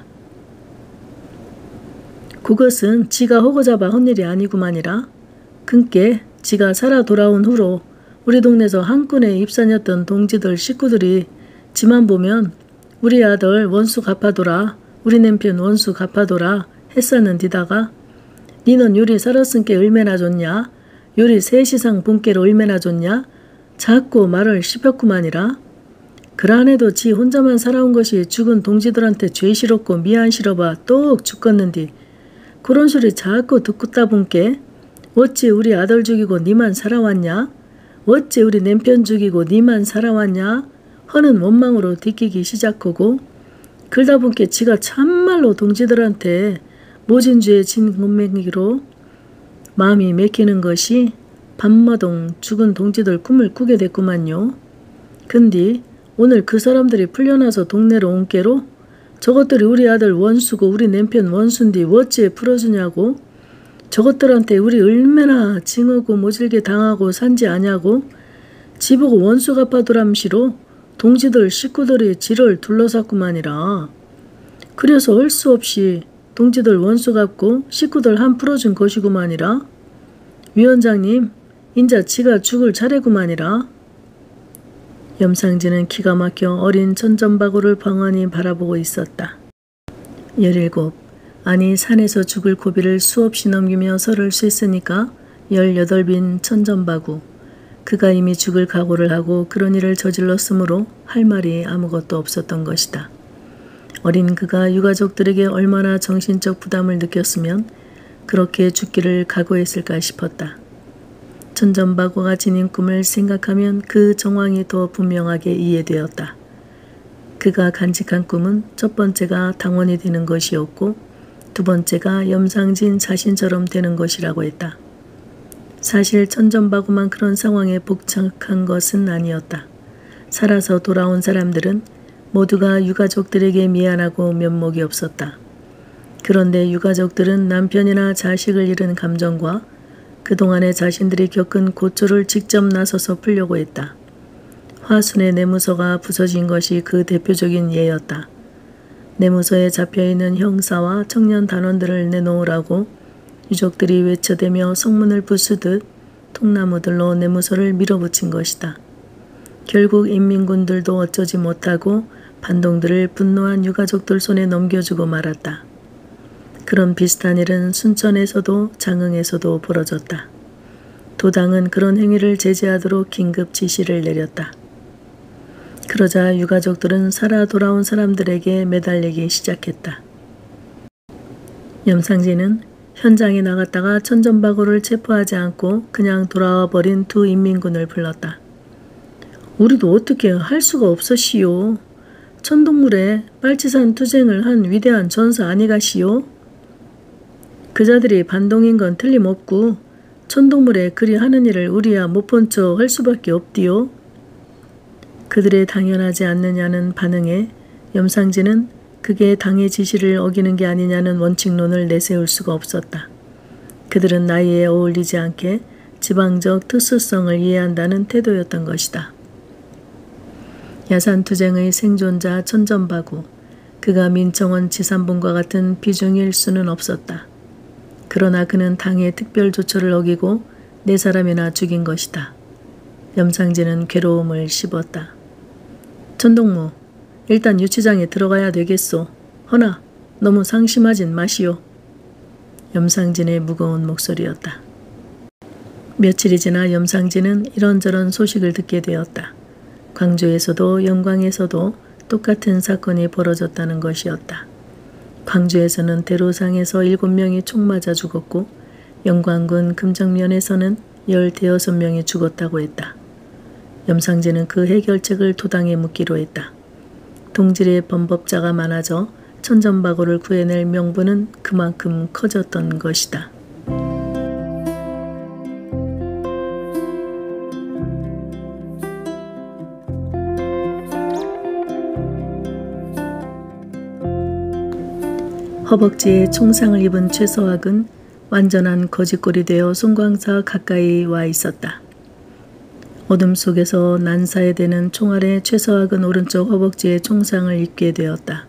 그것은 지가 허고 잡아 한 일이 아니구만이라. 근께 지가 살아 돌아온 후로 우리 동네에서 한끈에 입산이었던 동지들 식구들이 지만 보면 우리 아들 원수 갚아둬라, 우리 남편 원수 갚아둬라 했었는 디다가 니는 요리 살았은께 얼마나 좋냐, 요리 3시상 분께로 얼마나 좋냐 자꾸 말을 씹혔구만이라. 그러안에도 지 혼자만 살아온 것이 죽은 동지들한테 죄 싫었고 미안 싫어봐 똑 죽겠는디 그런 소리 자꾸 듣고따 본께 어찌 우리 아들 죽이고 니만 살아왔냐, 어찌 우리 남편 죽이고 니만 살아왔냐 하는 원망으로 뒤끼기 시작하고 그러다 본께 지가 참말로 동지들한테 모진 죄에 진 금맥이로 마음이 맥히는 것이 밤마동 죽은 동지들 꿈을 꾸게 됐구만요. 근데 오늘 그 사람들이 풀려나서 동네로 온 게로 저것들이 우리 아들 원수고 우리 남편 원수인데 어찌 풀어주냐고, 저것들한테 우리 얼마나 징하고 모질게 당하고 산지 아냐고 지보고 원수 갚아두람시로 동지들 식구들이 지를 둘러쌌구만이라. 그래서 할 수 없이 동지들 원수 갚고 식구들 한 풀어준 것이구만이라. 위원장님 인자 지가 죽을 차례구만이라. 염상진은 기가 막혀 어린 천전바구를 방언히 바라보고 있었다. 17. 아니 산에서 죽을 고비를 수없이 넘기며 설을 쐈으니까 18빈 천전바구. 그가 이미 죽을 각오를 하고 그런 일을 저질렀으므로 할 말이 아무것도 없었던 것이다. 어린 그가 유가족들에게 얼마나 정신적 부담을 느꼈으면 그렇게 죽기를 각오했을까 싶었다. 천전바구가 지닌 꿈을 생각하면 그 정황이 더 분명하게 이해되었다. 그가 간직한 꿈은 첫 번째가 당원이 되는 것이었고 두 번째가 염상진 자신처럼 되는 것이라고 했다. 사실 천전바구만 그런 상황에 복착한 것은 아니었다. 살아서 돌아온 사람들은 모두가 유가족들에게 미안하고 면목이 없었다. 그런데 유가족들은 남편이나 자식을 잃은 감정과 그동안에 자신들이 겪은 고초를 직접 나서서 풀려고 했다. 화순의 내무서가 부서진 것이 그 대표적인 예였다. 내무서에 잡혀있는 형사와 청년 단원들을 내놓으라고 유족들이 외쳐대며 성문을 부수듯 통나무들로 내무서를 밀어붙인 것이다. 결국 인민군들도 어쩌지 못하고 반동들을 분노한 유가족들 손에 넘겨주고 말았다. 그런 비슷한 일은 순천에서도 장흥에서도 벌어졌다. 도당은 그런 행위를 제재하도록 긴급 지시를 내렸다. 그러자 유가족들은 살아 돌아온 사람들에게 매달리기 시작했다. 염상진은 현장에 나갔다가 천전박오를 체포하지 않고 그냥 돌아와 버린 두 인민군을 불렀다. 우리도 어떻게 할 수가 없었시오. 천동물에 빨치산 투쟁을 한 위대한 전사 아니가시오. 그자들이 반동인 건 틀림없고 천동물에 그리 하는 일을 우리야 못 본 척 할 수밖에 없디요. 그들의 당연하지 않느냐는 반응에 염상진은 그게 당의 지시를 어기는 게 아니냐는 원칙론을 내세울 수가 없었다. 그들은 나이에 어울리지 않게 지방적 특수성을 이해한다는 태도였던 것이다. 야산투쟁의 생존자 천전박오, 그가 민청원 지산봉과 같은 비중일 수는 없었다. 그러나 그는 당의 특별조처를 어기고 4사람이나 죽인 것이다. 염상진은 괴로움을 씹었다. 천동무, 일단 유치장에 들어가야 되겠소. 허나 너무 상심하진 마시오. 염상진의 무거운 목소리였다. 며칠이 지나 염상진은 이런저런 소식을 듣게 되었다. 광주에서도 영광에서도 똑같은 사건이 벌어졌다는 것이었다. 광주에서는 대로상에서 7명이 총 맞아 죽었고 영광군 금정면에서는 15명이 죽었다고 했다. 염상진은 그 해결책을 도당에 묻기로 했다. 동질의 범법자가 많아져 천전박오를 구해낼 명분은 그만큼 커졌던 것이다. 허벅지에 총상을 입은 최서학은 완전한 거지꼴이 되어 송광사 가까이 와 있었다. 어둠 속에서 난사에 대는 총알에 최서학은 오른쪽 허벅지에 총상을 입게 되었다.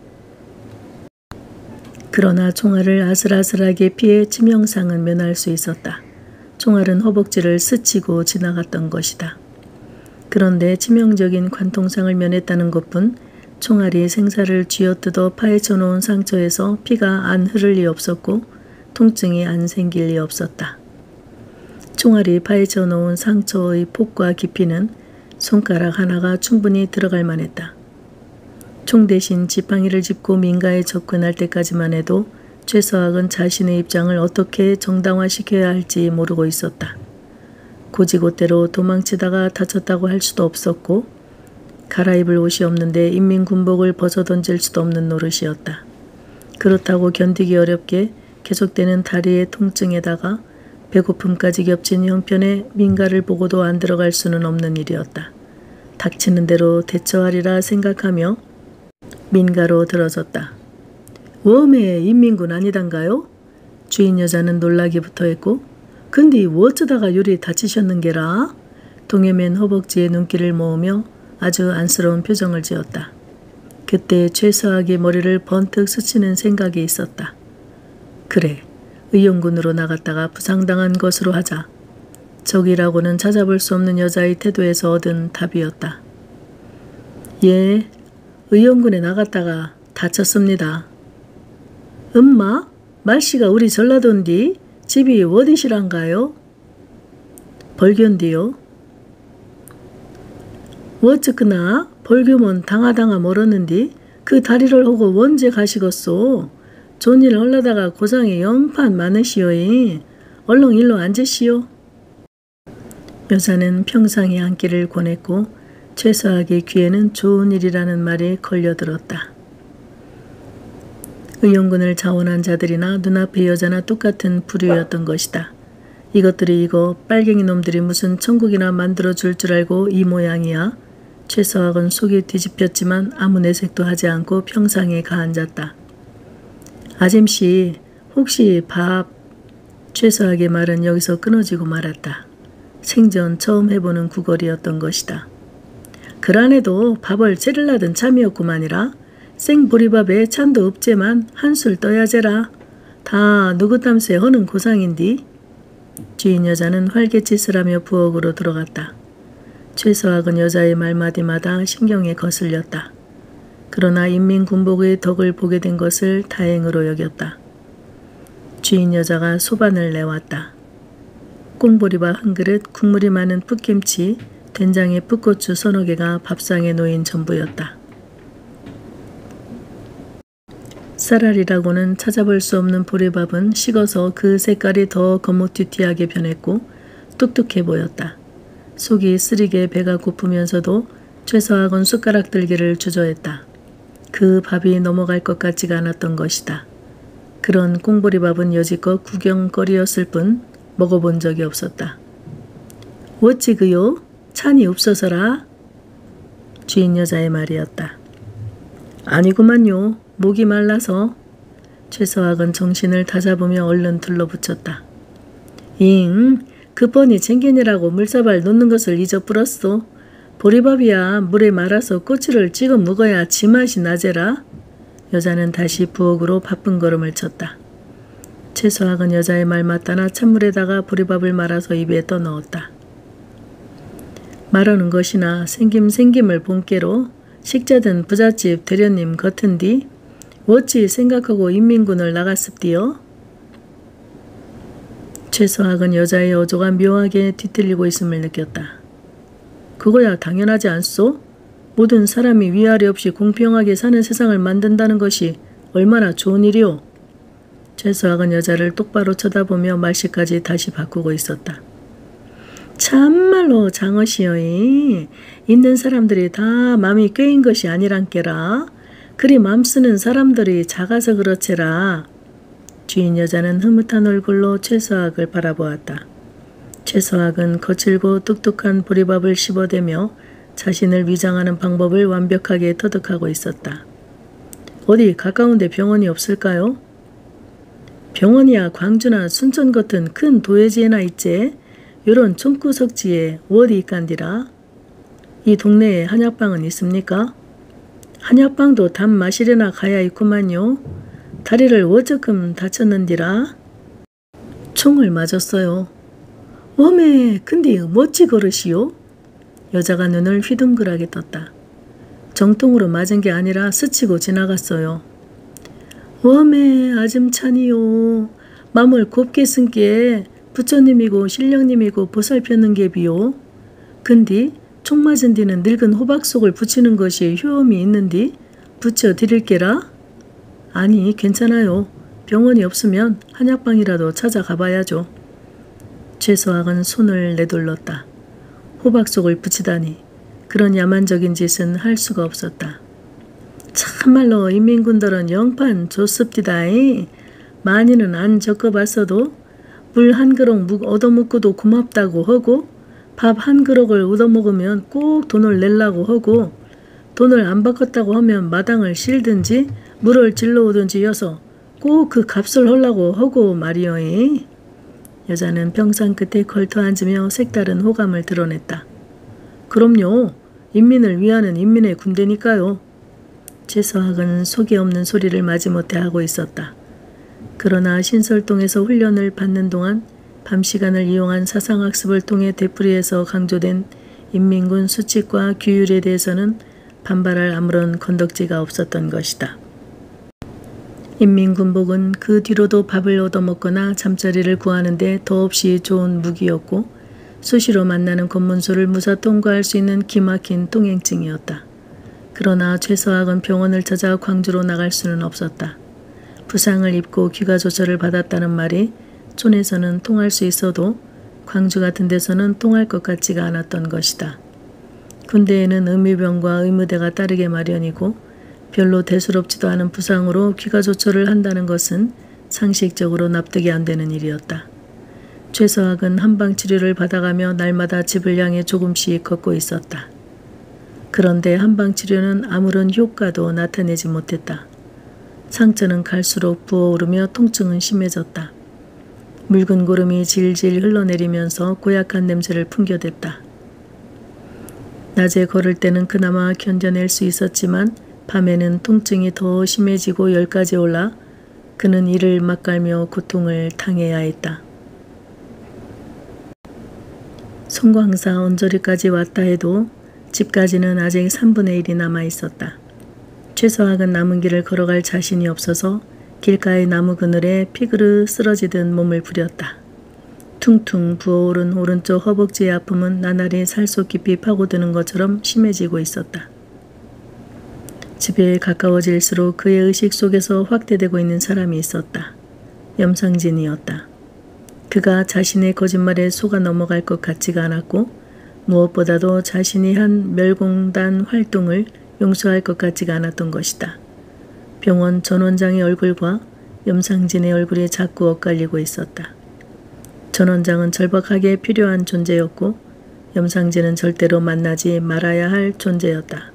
그러나 총알을 아슬아슬하게 피해 치명상은 면할 수 있었다. 총알은 허벅지를 스치고 지나갔던 것이다. 그런데 치명적인 관통상을 면했다는 것뿐 총알이 생사를 쥐어뜯어 파헤쳐 놓은 상처에서 피가 안 흐를 리 없었고 통증이 안 생길 리 없었다. 총알이 파헤쳐 놓은 상처의 폭과 깊이는 손가락 하나가 충분히 들어갈 만했다. 총 대신 지팡이를 짚고 민가에 접근할 때까지만 해도 최서학은 자신의 입장을 어떻게 정당화시켜야 할지 모르고 있었다. 고지곳대로 도망치다가 다쳤다고 할 수도 없었고 갈아입을 옷이 없는데 인민군복을 벗어던질 수도 없는 노릇이었다. 그렇다고 견디기 어렵게 계속되는 다리의 통증에다가 배고픔까지 겹친 형편에 민가를 보고도 안 들어갈 수는 없는 일이었다. 닥치는 대로 대처하리라 생각하며 민가로 들어섰다. 웜에 인민군 아니단가요? 주인 여자는 놀라기부터 했고 근데 어쩌다가 요리 다치셨는게라? 동해맨 허벅지에 눈길을 모으며 아주 안쓰러운 표정을 지었다. 그때 최서학의 머리를 번뜩 스치는 생각이 있었다. 그래, 의용군으로 나갔다가 부상당한 것으로 하자. 적이라고는 찾아볼 수 없는 여자의 태도에서 얻은 답이었다. 예, 의용군에 나갔다가 다쳤습니다. 엄마? 말씨가 우리 전라도인디? 집이 어디시란가요? 벌교인디요. 어쩌구나 벌교면 당하당하 멀었는디 그 다리를 하고 언제 가시겠소? 좋은 일 하려다가 고상에 영판 많으시오이. 얼른 일로 앉으시오. 여자는 평상에 앉기를 권했고 최서학의 귀에는 좋은 일이라는 말이 걸려들었다. 의용군을 자원한 자들이나 눈앞의 여자나 똑같은 부류였던 것이다. 이것들이 이거 빨갱이 놈들이 무슨 천국이나 만들어줄 줄 알고 이 모양이야. 최서학은 속이 뒤집혔지만 아무 내색도 하지 않고 평상에 가앉았다. 아짐씨, 혹시 밥... 최서학의 말은 여기서 끊어지고 말았다. 생전 처음 해보는 구걸이었던 것이다. 그란에도 밥을 째릴라던 참이었구만이라. 생보리밥에 찬도 없제만 한술 떠야제라. 다 누구 땀새 허는 고상인디. 주인 여자는 활개짓을 하며 부엌으로 들어갔다. 최서학은 여자의 말마디마다 신경에 거슬렸다. 그러나 인민군복의 덕을 보게 된 것을 다행으로 여겼다. 주인 여자가 소반을 내왔다. 꽁보리밥 한 그릇, 국물이 많은 풋김치, 된장에 풋고추 서너 개가 밥상에 놓인 전부였다. 쌀알이라고는 찾아볼 수 없는 보리밥은 식어서 그 색깔이 더 거뭇튀튀하게 변했고 뚝뚝해 보였다. 속이 쓰리게 배가 고프면서도 최서학은 숟가락 들기를 주저했다. 그 밥이 넘어갈 것 같지가 않았던 것이다. 그런 꽁보리밥은 여지껏 구경거리였을 뿐 먹어본 적이 없었다. 어찌 그요? 찬이 없어서라? 주인 여자의 말이었다. 아니구만요. 목이 말라서. 최서학은 정신을 다잡으며 얼른 둘러붙였다. 잉, 그 뻔히 챙기느라고 물사발 놓는 것을 잊어버렸어. 보리밥이야 물에 말아서 꼬치를 찍어 먹어야 지맛이 나제라. 여자는 다시 부엌으로 바쁜 걸음을 쳤다. 최서학은 여자의 말 맞다나 찬물에다가 보리밥을 말아서 입에 떠넣었다. 말하는 것이나 생김을 본께로 식자든 부잣집 대련님 같은디 어찌 생각하고 인민군을 나갔습디요? 최서학은 여자의 어조가 묘하게 뒤틀리고 있음을 느꼈다. 그거야 당연하지 않소? 모든 사람이 위아래 없이 공평하게 사는 세상을 만든다는 것이 얼마나 좋은 일이오? 최서학은 여자를 똑바로 쳐다보며 말씨까지 다시 바꾸고 있었다. 참말로 장어시여이. 있는 사람들이 다 맘이 꿰인 것이 아니란께라. 그리 맘 쓰는 사람들이 작아서 그렇지라. 주인 여자는 흐뭇한 얼굴로 최서학을 바라보았다. 최서학은 거칠고 뚝뚝한 보리밥을 씹어대며 자신을 위장하는 방법을 완벽하게 터득하고 있었다. 어디 가까운 데 병원이 없을까요? 병원이야 광주나 순천 같은 큰 도회지에나 있지. 요런 촌구석지에 어디 있간디라. 이 동네에 한약방은 있습니까? 한약방도 담 마시려나 가야 있구만요. 다리를 어쩌금 다쳤는디라. 총을 맞았어요. 어메, 근데 멋지 걸으시오? 여자가 눈을 휘둥그라게 떴다. 정통으로 맞은 게 아니라 스치고 지나갔어요. 어메, 아줌찬이요. 맘을 곱게 쓴 게 부처님이고 신령님이고 보살폈는 게 비요. 근디 총 맞은 뒤는 늙은 호박 속을 붙이는 것이 효험이 있는디 붙여 드릴게라. 아니 괜찮아요. 병원이 없으면 한약방이라도 찾아가 봐야죠. 최서학은 손을 내둘렀다. 호박 속을 붙이다니 그런 야만적인 짓은 할 수가 없었다. 참말로 인민군들은 영판 좋습디다이. 많이는 안 적어봤어도 물 한 그릇 얻어먹고도 고맙다고 하고 밥 한 그릇을 얻어먹으면 꼭 돈을 내려고 하고 돈을 안 바꿨다고 하면 마당을 실든지 물을 질러오든지 여서 꼭 그 값을 하려고 하고 말이오이. 여자는 평상 끝에 걸터 앉으며 색다른 호감을 드러냈다. 그럼요. 인민을 위하는 인민의 군대니까요. 최서학은 속이 없는 소리를 마지못해 하고 있었다. 그러나 신설동에서 훈련을 받는 동안 밤 시간을 이용한 사상학습을 통해 되풀이해서 강조된 인민군 수칙과 규율에 대해서는 반발할 아무런 건덕지가 없었던 것이다. 인민군복은 그 뒤로도 밥을 얻어먹거나 잠자리를 구하는 데 더없이 좋은 무기였고 수시로 만나는 검문소를 무사 통과할 수 있는 기막힌 통행증이었다. 그러나 최서학은 병원을 찾아 광주로 나갈 수는 없었다. 부상을 입고 귀가조처를 받았다는 말이 촌에서는 통할 수 있어도 광주 같은 데서는 통할 것 같지가 않았던 것이다. 군대에는 의무병과 의무대가 따르게 마련이고 별로 대수롭지도 않은 부상으로 귀가조처를 한다는 것은 상식적으로 납득이 안 되는 일이었다. 최서학은 한방치료를 받아가며 날마다 집을 향해 조금씩 걷고 있었다. 그런데 한방치료는 아무런 효과도 나타내지 못했다. 상처는 갈수록 부어오르며 통증은 심해졌다. 묽은 고름이 질질 흘러내리면서 고약한 냄새를 풍겨댔다. 낮에 걸을 때는 그나마 견뎌낼 수 있었지만 밤에는 통증이 더 심해지고 열까지 올라 그는 이를 맛깔며 고통을 당해야 했다. 송광사 언저리까지 왔다 해도 집까지는 아직 3분의 1이 남아 있었다. 최서학은 남은 길을 걸어갈 자신이 없어서 길가의 나무 그늘에 피그르 쓰러지듯 몸을 부렸다. 퉁퉁 부어오른 오른쪽 허벅지의 아픔은 나날이 살속 깊이 파고드는 것처럼 심해지고 있었다. 집에 가까워질수록 그의 의식 속에서 확대되고 있는 사람이 있었다. 염상진이었다. 그가 자신의 거짓말에 속아 넘어갈 것 같지가 않았고 무엇보다도 자신이 한 멸공단 활동을 용서할 것 같지가 않았던 것이다. 병원 전 원장의 얼굴과 염상진의 얼굴이 자꾸 엇갈리고 있었다. 전 원장은 절박하게 필요한 존재였고 염상진은 절대로 만나지 말아야 할 존재였다.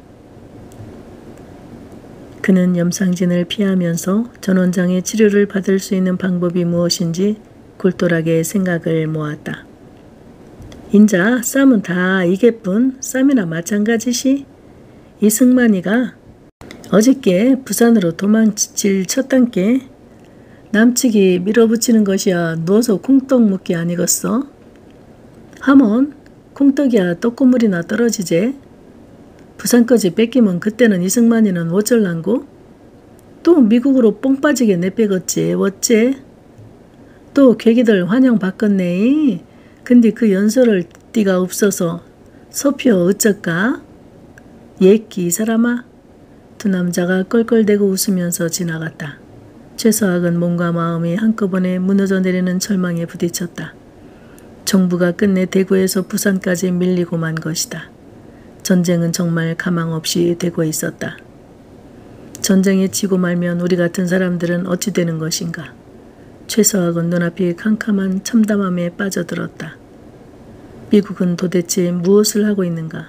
그는 염상진을 피하면서 전 원장의 치료를 받을 수 있는 방법이 무엇인지 골똘하게 생각을 모았다. 인자 쌈은 다 이게뿐 쌈이나 마찬가지시. 이승만이가 어저께 부산으로 도망칠 쳤단께 남측이 밀어붙이는 것이야 누워서 콩떡 먹기 아니겠어? 하면 콩떡이야 떡고물이나 떨어지제. 부산까지 뺏기면 그때는 이승만이는 어쩔란고? 또 미국으로 뽕 빠지게 내빼겄지 어째? 또 괴기들 환영 받겄네. 근데 그 연설을 띠가 없어서 서피어 어쩔까? 예끼 이 사람아. 두 남자가 껄껄대고 웃으면서 지나갔다. 최서학은 몸과 마음이 한꺼번에 무너져 내리는 절망에 부딪혔다. 정부가 끝내 대구에서 부산까지 밀리고 만 것이다. 전쟁은 정말 가망 없이 되고 있었다. 전쟁에 지고 말면 우리 같은 사람들은 어찌 되는 것인가. 최서학은 눈앞이 캄캄한 참담함에 빠져들었다. 미국은 도대체 무엇을 하고 있는가?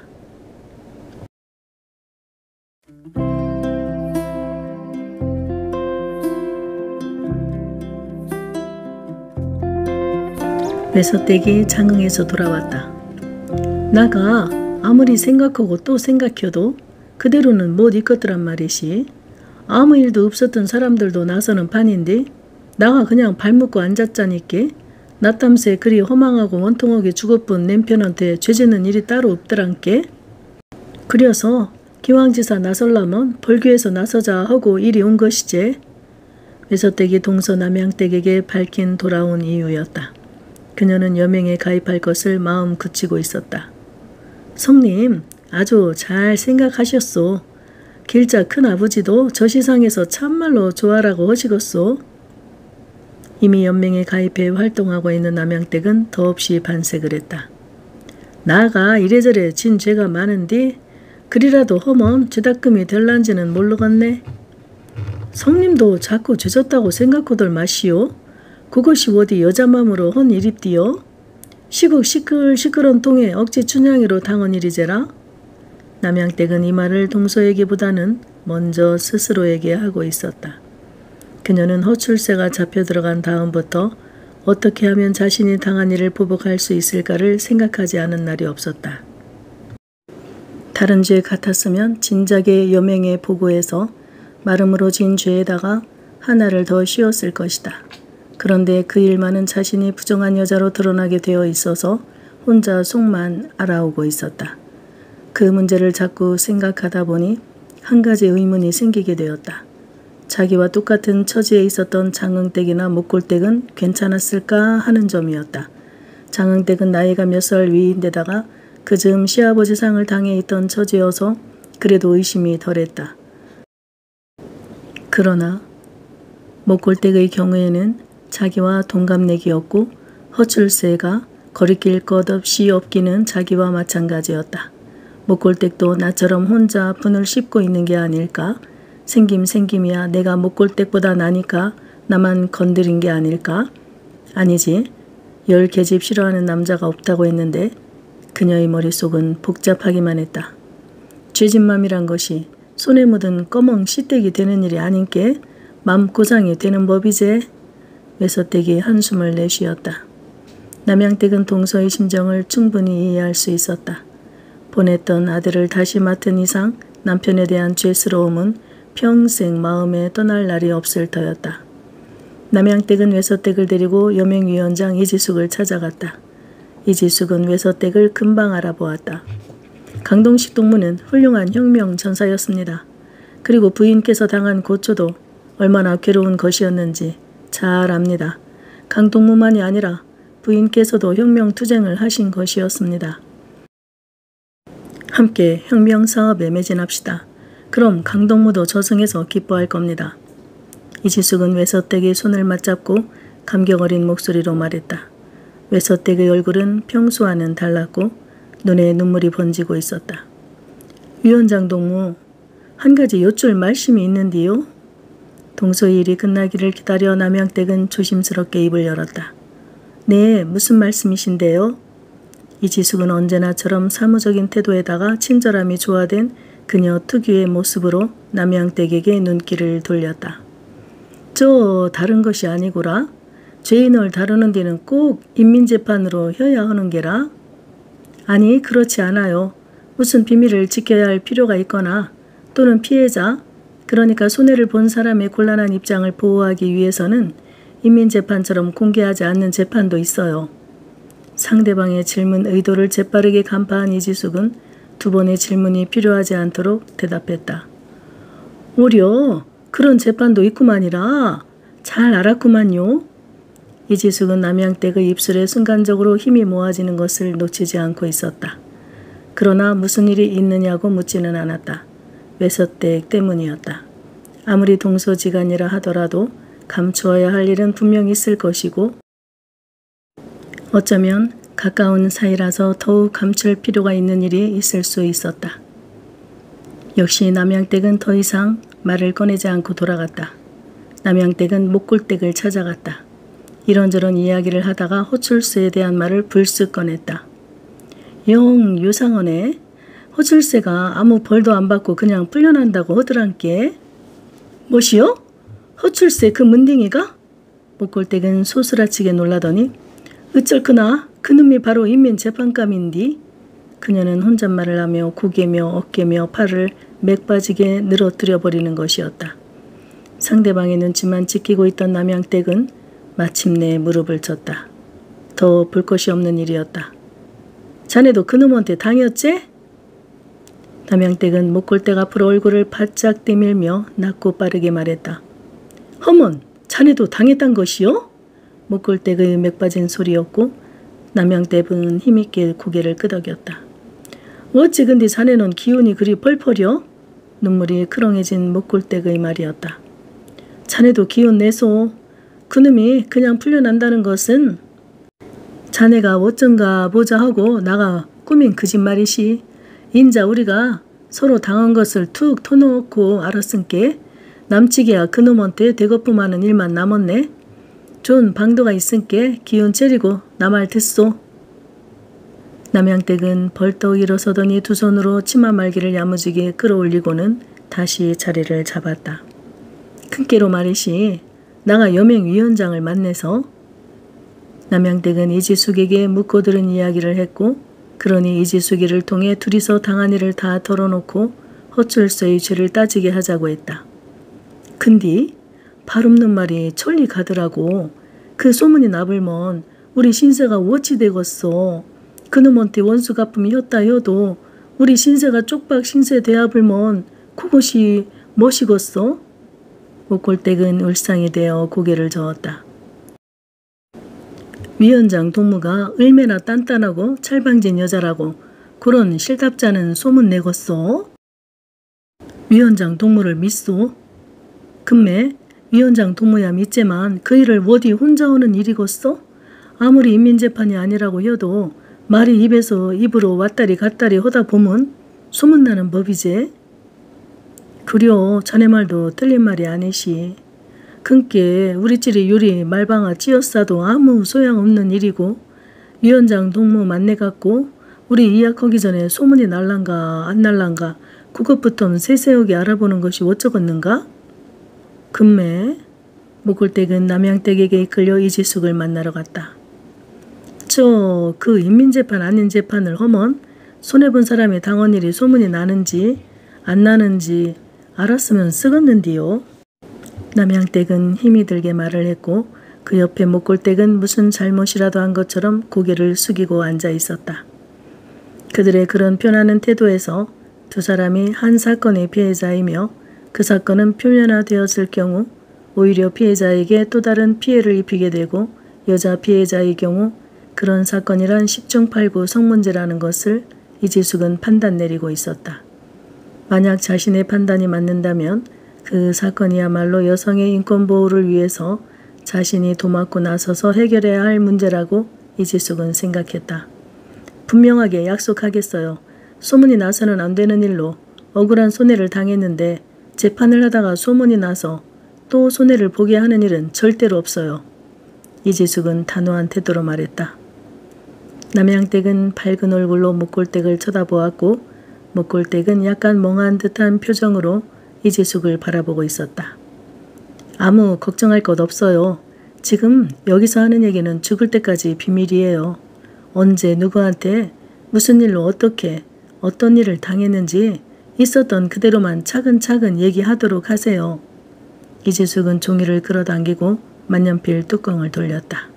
외서댁이 장흥에서 돌아왔다. 나가 아무리 생각하고 또 생각해도 그대로는 못 있겠더란 말이시. 아무 일도 없었던 사람들도 나서는 판인데 나가 그냥 발묶고 앉았자니께 나 땀새 그리 허망하고 원통하게 죽어뿐 남편한테 죄지는 일이 따로 없더란께. 그래서 기왕지사 나설라면 벌교에서 나서자 하고 일이 온 것이제. 외서댁이 동서남양댁에게 밝힌 돌아온 이유였다. 그녀는 여명에 가입할 것을 마음 굳히고 있었다. 성님 아주 잘 생각하셨소. 길자 큰아버지도 저 시상에서 참말로 좋아라고 하시겠소. 이미 연맹에 가입해 활동하고 있는 남양댁은 더없이 반색을 했다. 나가 이래저래 진 죄가 많은데 그리라도 허먼 죄닦음이 될란지는 모르겠네. 성님도 자꾸 죄졌다고 생각하들 마시오. 그것이 어디 여자 맘으로 헌 일입디요. 시국 시끌시끌한 통에 억지 춘향이로 당한 일이제라. 남양댁은 이 말을 동서에게보다는 먼저 스스로에게 하고 있었다. 그녀는 허출세가 잡혀 들어간 다음부터 어떻게 하면 자신이 당한 일을 보복할 수 있을까를 생각하지 않은 날이 없었다. 다른 죄 같았으면 진작에 여명에 보고해서 마름으로 진 죄에다가 하나를 더 씌웠을 것이다. 그런데 그 일만은 자신이 부정한 여자로 드러나게 되어 있어서 혼자 속만 알아오고 있었다. 그 문제를 자꾸 생각하다 보니 한 가지 의문이 생기게 되었다. 자기와 똑같은 처지에 있었던 장흥댁이나 목골댁은 괜찮았을까 하는 점이었다. 장흥댁은 나이가 몇 살 위인데다가 그즈음 시아버지 상을 당해 있던 처지여서 그래도 의심이 덜했다. 그러나 목골댁의 경우에는 자기와 동갑내기였고 허출세가 거리낄 것 없이 없기는 자기와 마찬가지였다. 목골댁도 나처럼 혼자 분을 씹고 있는 게 아닐까? 생김이야 내가 목골댁보다 나니까 나만 건드린 게 아닐까? 아니지. 10계집 싫어하는 남자가 없다고 했는데 그녀의 머릿속은 복잡하기만 했다. 죄진맘이란 것이 손에 묻은 꺼멍 씨떼기 되는 일이 아닌께 맘고상이 되는 법이제. 외서댁이 한숨을 내쉬었다. 남양댁은 동서의 심정을 충분히 이해할 수 있었다. 보냈던 아들을 다시 맡은 이상 남편에 대한 죄스러움은 평생 마음에 떠날 날이 없을 터였다. 남양댁은 외서댁을 데리고 여명위원장 이지숙을 찾아갔다. 이지숙은 외서댁을 금방 알아보았다. 강동식 동무는 훌륭한 혁명 전사였습니다. 그리고 부인께서 당한 고초도 얼마나 괴로운 것이었는지 잘 압니다. 강동무만이 아니라 부인께서도 혁명투쟁을 하신 것이었습니다. 함께 혁명사업에 매진합시다. 그럼 강동무도 저승에서 기뻐할 겁니다. 이지숙은 외서댁의 손을 맞잡고 감격 어린 목소리로 말했다. 외서댁의 얼굴은 평소와는 달랐고 눈에 눈물이 번지고 있었다. 위원장 동무, 한 가지 여쭐 말씀이 있는데요. 동서의 일이 끝나기를 기다려 남양댁은 조심스럽게 입을 열었다. 네, 무슨 말씀이신데요? 이지숙은 언제나처럼 사무적인 태도에다가 친절함이 조화된 그녀 특유의 모습으로 남양댁에게 눈길을 돌렸다. 저 다른 것이 아니고라. 죄인을 다루는 데는 꼭 인민재판으로 해야 하는 게라. 아니, 그렇지 않아요. 무슨 비밀을 지켜야 할 필요가 있거나 또는 피해자, 그러니까 손해를 본 사람의 곤란한 입장을 보호하기 위해서는 인민재판처럼 공개하지 않는 재판도 있어요. 상대방의 질문 의도를 재빠르게 간파한 이지숙은 두 번의 질문이 필요하지 않도록 대답했다. 오려 그런 재판도 있구만이라. 잘 알았구만요. 이지숙은 남양댁의 입술에 순간적으로 힘이 모아지는 것을 놓치지 않고 있었다. 그러나 무슨 일이 있느냐고 묻지는 않았다. 외서댁 때문이었다. 아무리 동서지간이라 하더라도 감추어야 할 일은 분명 있을 것이고 어쩌면 가까운 사이라서 더욱 감출 필요가 있는 일이 있을 수 있었다. 역시 남양댁은 더 이상 말을 꺼내지 않고 돌아갔다. 남양댁은 목골댁을 찾아갔다. 이런저런 이야기를 하다가 호출세에 대한 말을 불쑥 꺼냈다. 영 요상하네. 호출세가 아무 벌도 안 받고 그냥 풀려난다고 하더란께. 뭐시여? 호출세 그 문딩이가? 목골댁은 소스라치게 놀라더니 어쩔거나 그놈이 바로 인민재판감인디. 그녀는 혼잣말을 하며 고개며 어깨며 팔을 맥빠지게 늘어뜨려 버리는 것이었다. 상대방의 눈치만 지키고 있던 남양댁은 마침내 무릎을 쳤다. 더 볼 것이 없는 일이었다. 자네도 그놈한테 당했지? 남양댁은 목골댁 앞으로 얼굴을 바짝 내밀며 낮고 빠르게 말했다. 허먼, 자네도 당했단 것이요? 목골댁의 맥빠진 소리였고 남양댁은 힘있게 고개를 끄덕였다. 어찌 근데 자네는 기운이 그리 펄펄여? 눈물이 크렁해진 목골댁의 말이었다. 자네도 기운 내소. 그놈이 그냥 풀려난다는 것은 자네가 어쩐가 보자 하고 나가 꾸민 거짓말이시. 인자 우리가 서로 당한 것을 툭 터놓고 알았은께 남치기야 그놈한테 대거품하는 일만 남았네. 좋은 방도가 있은께 기운 차리고 나 말 듣소. 남양댁은 벌떡 일어서더니 두 손으로 치마 말기를 야무지게 끌어올리고는 다시 자리를 잡았다. 큰께로 말이시. 나가 여맹위원장을 만나서. 남양댁은 이지숙에게 묻고 들은 이야기를 했고 그러니 이지숙이를 통해 둘이서 당한 일을 다 털어놓고 호출서의 죄를 따지게 하자고 했다. 근데 발 없는 말이 천리 가더라고. 그 소문이 나불면 우리 신세가 어찌 되겠어. 그놈한테 원수 갚음이 혔다 해도 우리 신세가 쪽박 신세 되어불면 그것이 뭐시겠어? 목골댁은 울상이 되어 고개를 저었다. 위원장 동무가 얼마나 단단하고 찰방진 여자라고 그런 실답자는 소문 내겄어? 위원장 동무를 믿소? 금매 위원장 동무야 믿지만 그 일을 어디 혼자 오는 일이겠어? 아무리 인민재판이 아니라고 해도 말이 입에서 입으로 왔다리 갔다리 하다 보면 소문나는 법이지. 그려 자네 말도 틀린 말이 아니시. 근께 우리끼리 요리 말방아 찌었사도 아무 소양없는 일이고 위원장 동무 만나갖고 우리 이약하기 전에 소문이 날란가 안 날란가 그것부터 세세하게 알아보는 것이 어쩌겠는가? 금매 목골댁은 남양댁에게 이끌려 이지숙을 만나러 갔다. 저 그 인민재판 아닌 재판을 허먼 손해본 사람의 당한 일이 소문이 나는지 안 나는지 알았으면 쓰겄는디요. 남양댁은 힘이 들게 말을 했고 그 옆에 목골댁은 무슨 잘못이라도 한 것처럼 고개를 숙이고 앉아 있었다. 그들의 그런 편안한 태도에서 두 사람이 한 사건의 피해자이며 그 사건은 표면화되었을 경우 오히려 피해자에게 또 다른 피해를 입히게 되고 여자 피해자의 경우 그런 사건이란 10중 8구 성문제라는 것을 이지숙은 판단 내리고 있었다. 만약 자신의 판단이 맞는다면 그 사건이야말로 여성의 인권 보호를 위해서 자신이 도맡고 나서서 해결해야 할 문제라고 이지숙은 생각했다. 분명하게 약속하겠어요. 소문이 나서는 안 되는 일로 억울한 손해를 당했는데 재판을 하다가 소문이 나서 또 손해를 보게 하는 일은 절대로 없어요. 이지숙은 단호한 태도로 말했다. 남양댁은 밝은 얼굴로 목골댁을 쳐다보았고 목골댁은 약간 멍한 듯한 표정으로 이지숙을 바라보고 있었다. 아무 걱정할 것 없어요. 지금 여기서 하는 얘기는 죽을 때까지 비밀이에요. 언제 누구한테 무슨 일로 어떻게 어떤 일을 당했는지 있었던 그대로만 차근차근 얘기하도록 하세요. 이지숙은 종이를 끌어당기고 만년필 뚜껑을 돌렸다.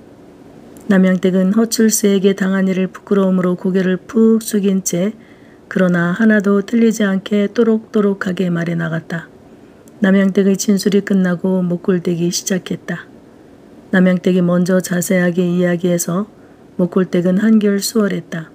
남양댁은 허출세에게 당한 일을 부끄러움으로 고개를 푹 숙인 채 그러나 하나도 틀리지 않게 또록또록하게 말해 나갔다. 남양댁의 진술이 끝나고 목골댁이 시작했다. 남양댁이 먼저 자세하게 이야기해서 목골댁은 한결 수월했다.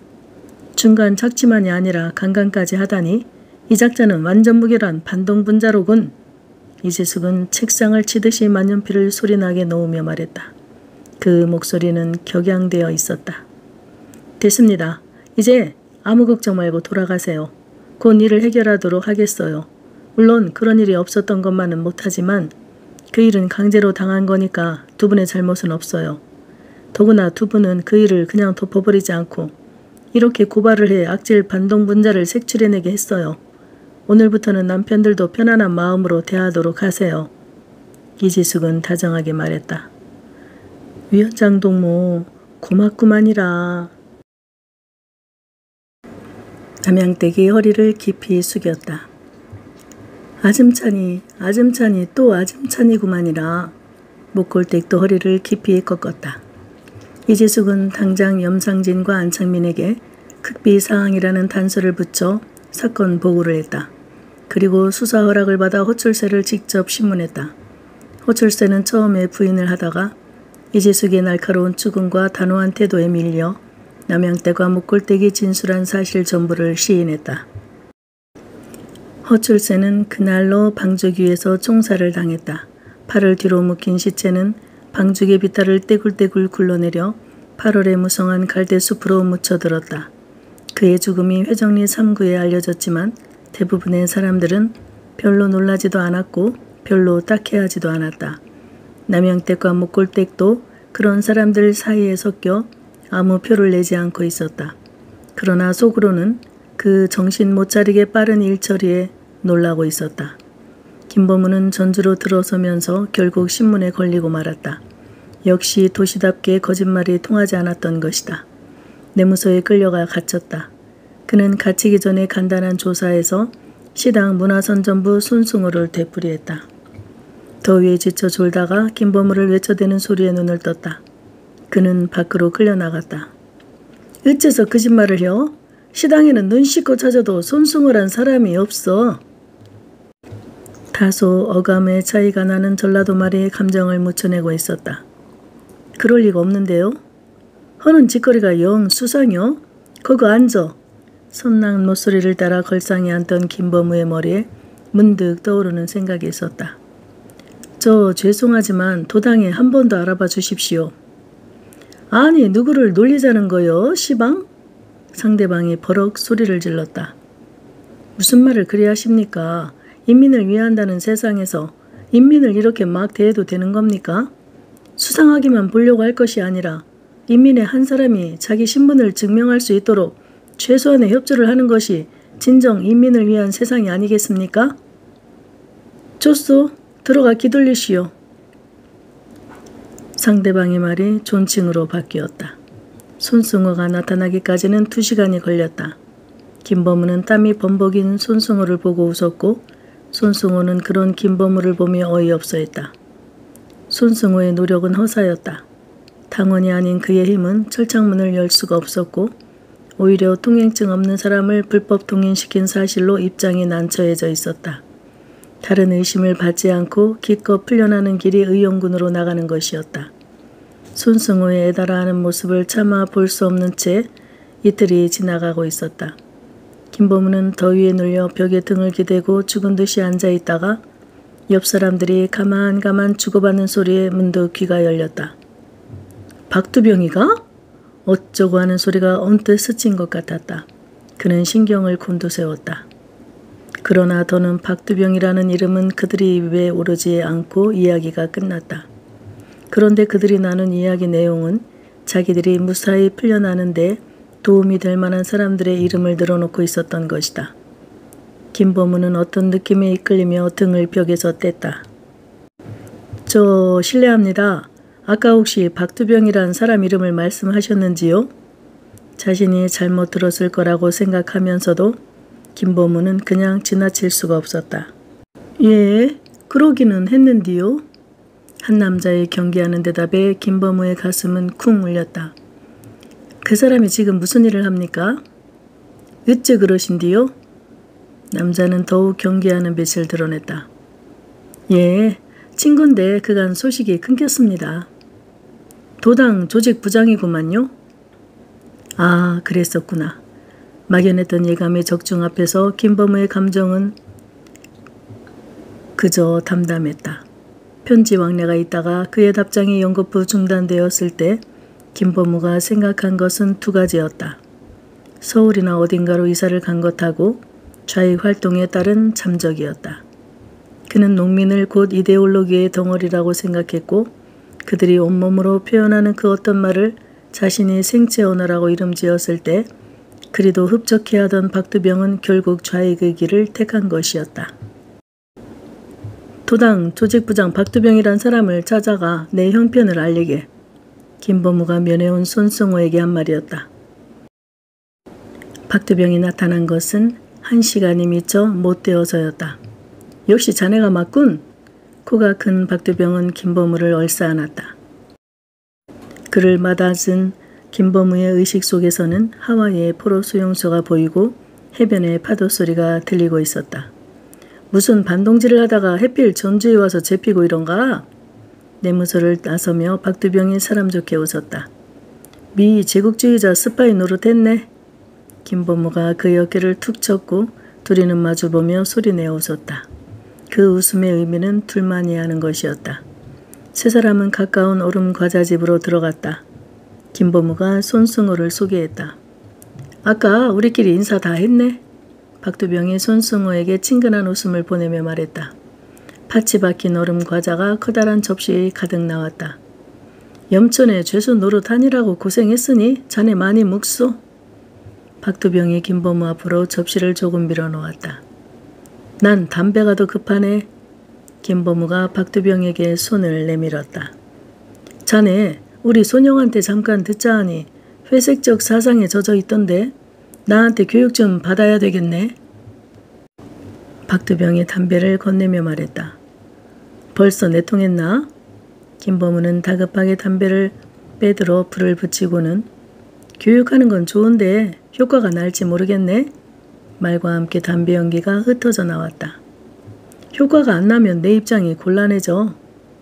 중간 착취만이 아니라 강간까지 하다니 이 작자는 완전 무결한 반동분자로군. 이지숙은 책상을 치듯이 만년필을 소리나게 놓으며 말했다. 그 목소리는 격양되어 있었다. 됐습니다. 이제 아무 걱정 말고 돌아가세요. 곧 일을 해결하도록 하겠어요. 물론 그런 일이 없었던 것만은 못하지만 그 일은 강제로 당한 거니까 두 분의 잘못은 없어요. 더구나 두 분은 그 일을 그냥 덮어버리지 않고 이렇게 고발을 해 악질 반동분자를 색출해내게 했어요. 오늘부터는 남편들도 편안한 마음으로 대하도록 하세요. 이지숙은 다정하게 말했다. 위원장 동무 고맙구만이라. 남양댁이 허리를 깊이 숙였다. 아즘찬이 또 아즘찬이구만이라. 목골댁도 허리를 깊이 꺾었다. 이지숙은 당장 염상진과 안창민에게 극비사항이라는 단서를 붙여 사건 보고를 했다. 그리고 수사 허락을 받아 허출세를 직접 신문했다. 허출세는 처음에 부인을 하다가 이지숙의 날카로운 추궁과 단호한 태도에 밀려 남양댁과 목골댁이 진술한 사실 전부를 시인했다. 허출세는 그날로 방죽위에서 총살을 당했다. 팔을 뒤로 묶인 시체는 방죽의 비탈을 떼굴떼굴 굴러내려 8월에 무성한 갈대숲으로 묻혀들었다. 그의 죽음이 회정리 3구에 알려졌지만 대부분의 사람들은 별로 놀라지도 않았고 별로 딱해하지도 않았다. 남양댁과 목골댁도 그런 사람들 사이에 섞여 아무 표를 내지 않고 있었다. 그러나 속으로는 그 정신 못 차리게 빠른 일처리에 놀라고 있었다. 김범우는 전주로 들어서면서 결국 신문에 걸리고 말았다. 역시 도시답게 거짓말이 통하지 않았던 것이다. 내무소에 끌려가 갇혔다. 그는 갇히기 전에 간단한 조사에서 시당 문화선전부 손승호를 되풀이했다. 더위에 지쳐 졸다가 김범우를 외쳐대는 소리에 눈을 떴다. 그는 밖으로 끌려나갔다. 어째서 거짓말을 해요? 시당에는 눈 씻고 찾아도 손승호란 사람이 없어. 다소 어감의 차이가 나는 전라도 말에 감정을 묻혀내고 있었다. 그럴 리가 없는데요. 허는 짓거리가 영 수상이요. 거기 앉아. 선낭 목소리를 따라 걸상에 앉던 김범우의 머리에 문득 떠오르는 생각이 있었다. 저 죄송하지만 도당에 한 번 더 알아봐 주십시오. 아니 누구를 놀리자는 거요 시방? 상대방이 버럭 소리를 질렀다. 무슨 말을 그리 하십니까? 인민을 위한다는 세상에서 인민을 이렇게 막 대해도 되는 겁니까? 수상하기만 보려고 할 것이 아니라 인민의 한 사람이 자기 신분을 증명할 수 있도록 최소한의 협조를 하는 것이 진정 인민을 위한 세상이 아니겠습니까? 좋소. 들어가 기돌리시오. 상대방의 말이 존칭으로 바뀌었다. 손승호가 나타나기까지는 2시간이 걸렸다. 김범우는 땀이 범벅인 손승호를 보고 웃었고 손승호는 그런 김범우를 보며 어이없어 했다. 손승호의 노력은 허사였다. 당원이 아닌 그의 힘은 철창문을 열 수가 없었고 오히려 통행증 없는 사람을 불법 동행시킨 사실로 입장이 난처해져 있었다. 다른 의심을 받지 않고 기껏 풀려나는 길이 의용군으로 나가는 것이었다. 손승호의 애달아하는 모습을 차마 볼 수 없는 채 이틀이 지나가고 있었다. 김보무는 더위에 눌려 벽에 등을 기대고 죽은 듯이 앉아있다가 옆 사람들이 가만가만 주고받는 소리에 문득 귀가 열렸다. 박두병이가? 어쩌고 하는 소리가 언뜻 스친 것 같았다. 그는 신경을 곤두세웠다. 그러나 더는 박두병이라는 이름은 그들의 입에 오르지 않고 이야기가 끝났다. 그런데 그들이 나눈 이야기 내용은 자기들이 무사히 풀려나는데 도움이 될 만한 사람들의 이름을 늘어놓고 있었던 것이다. 김보무는 어떤 느낌에 이끌리며 등을 벽에서 뗐다. 저 실례합니다. 아까 혹시 박두병이란 사람 이름을 말씀하셨는지요? 자신이 잘못 들었을 거라고 생각하면서도 김보무는 그냥 지나칠 수가 없었다. 예, 그러기는 했는디요. 한 남자의 경계하는 대답에 김보무의 가슴은 쿵 울렸다. 그 사람이 지금 무슨 일을 합니까? 어째 그러신디요? 남자는 더욱 경계하는 빛을 드러냈다. 예, 친구인데 그간 소식이 끊겼습니다. 도당 조직 부장이구만요. 아, 그랬었구나. 막연했던 예감의 적중 앞에서 김보무의 감정은 그저 담담했다. 편지 왕래가 있다가 그의 답장이 연거푸 중단되었을 때 김보무가 생각한 것은 두 가지였다. 서울이나 어딘가로 이사를 간 것하고 좌익 활동에 따른 잠적이었다. 그는 농민을 곧 이데올로기의 덩어리라고 생각했고 그들이 온몸으로 표현하는 그 어떤 말을 자신이 생체 언어라고 이름지었을 때 그리도 흡족해하던 박두병은 결국 좌익의 길을 택한 것이었다. 도당 조직부장 박두병이란 사람을 찾아가 내 형편을 알리게. 김보무가 면회온 손승호에게 한 말이었다. 박두병이 나타난 것은 1시간이 미처 못되어서였다. 역시 자네가 맞군. 코가 큰 박두병은 김보무를 얼싸안았다. 그를 맞아준 김보무의 의식 속에서는 하와이의 포로 수용소가 보이고 해변의 파도 소리가 들리고 있었다. 무슨 반동질을 하다가 해필 전주에 와서 잡히고 이런가? 내무소를 나서며 박두병이 사람 좋게 웃었다. 미 제국주의자 스파이 노릇했네. 김보무가 그의 어깨를 툭 쳤고 둘이는 마주보며 소리내어 웃었다. 그 웃음의 의미는 둘만이 아는 것이었다. 세 사람은 가까운 얼음 과자집으로 들어갔다. 김보무가 손승호를 소개했다. 아까 우리끼리 인사 다 했네. 박두병이 손승호에게 친근한 웃음을 보내며 말했다. 팥이 박힌 얼음 과자가 커다란 접시에 가득 나왔다. 염천에 죄수 노릇하니라고 고생했으니 자네 많이 묵소. 박두병이 김보무 앞으로 접시를 조금 밀어놓았다. 난 담배가 더 급하네. 김보무가 박두병에게 손을 내밀었다. 자네 우리 손영한테 잠깐 듣자 하니 회색적 사상에 젖어 있던데 나한테 교육 좀 받아야 되겠네. 박두병이 담배를 건네며 말했다. 벌써 내통했나? 김보무는 다급하게 담배를 빼들어 불을 붙이고는 교육하는 건 좋은데 효과가 날지 모르겠네. 말과 함께 담배 연기가 흩어져 나왔다. 효과가 안 나면 내 입장이 곤란해져.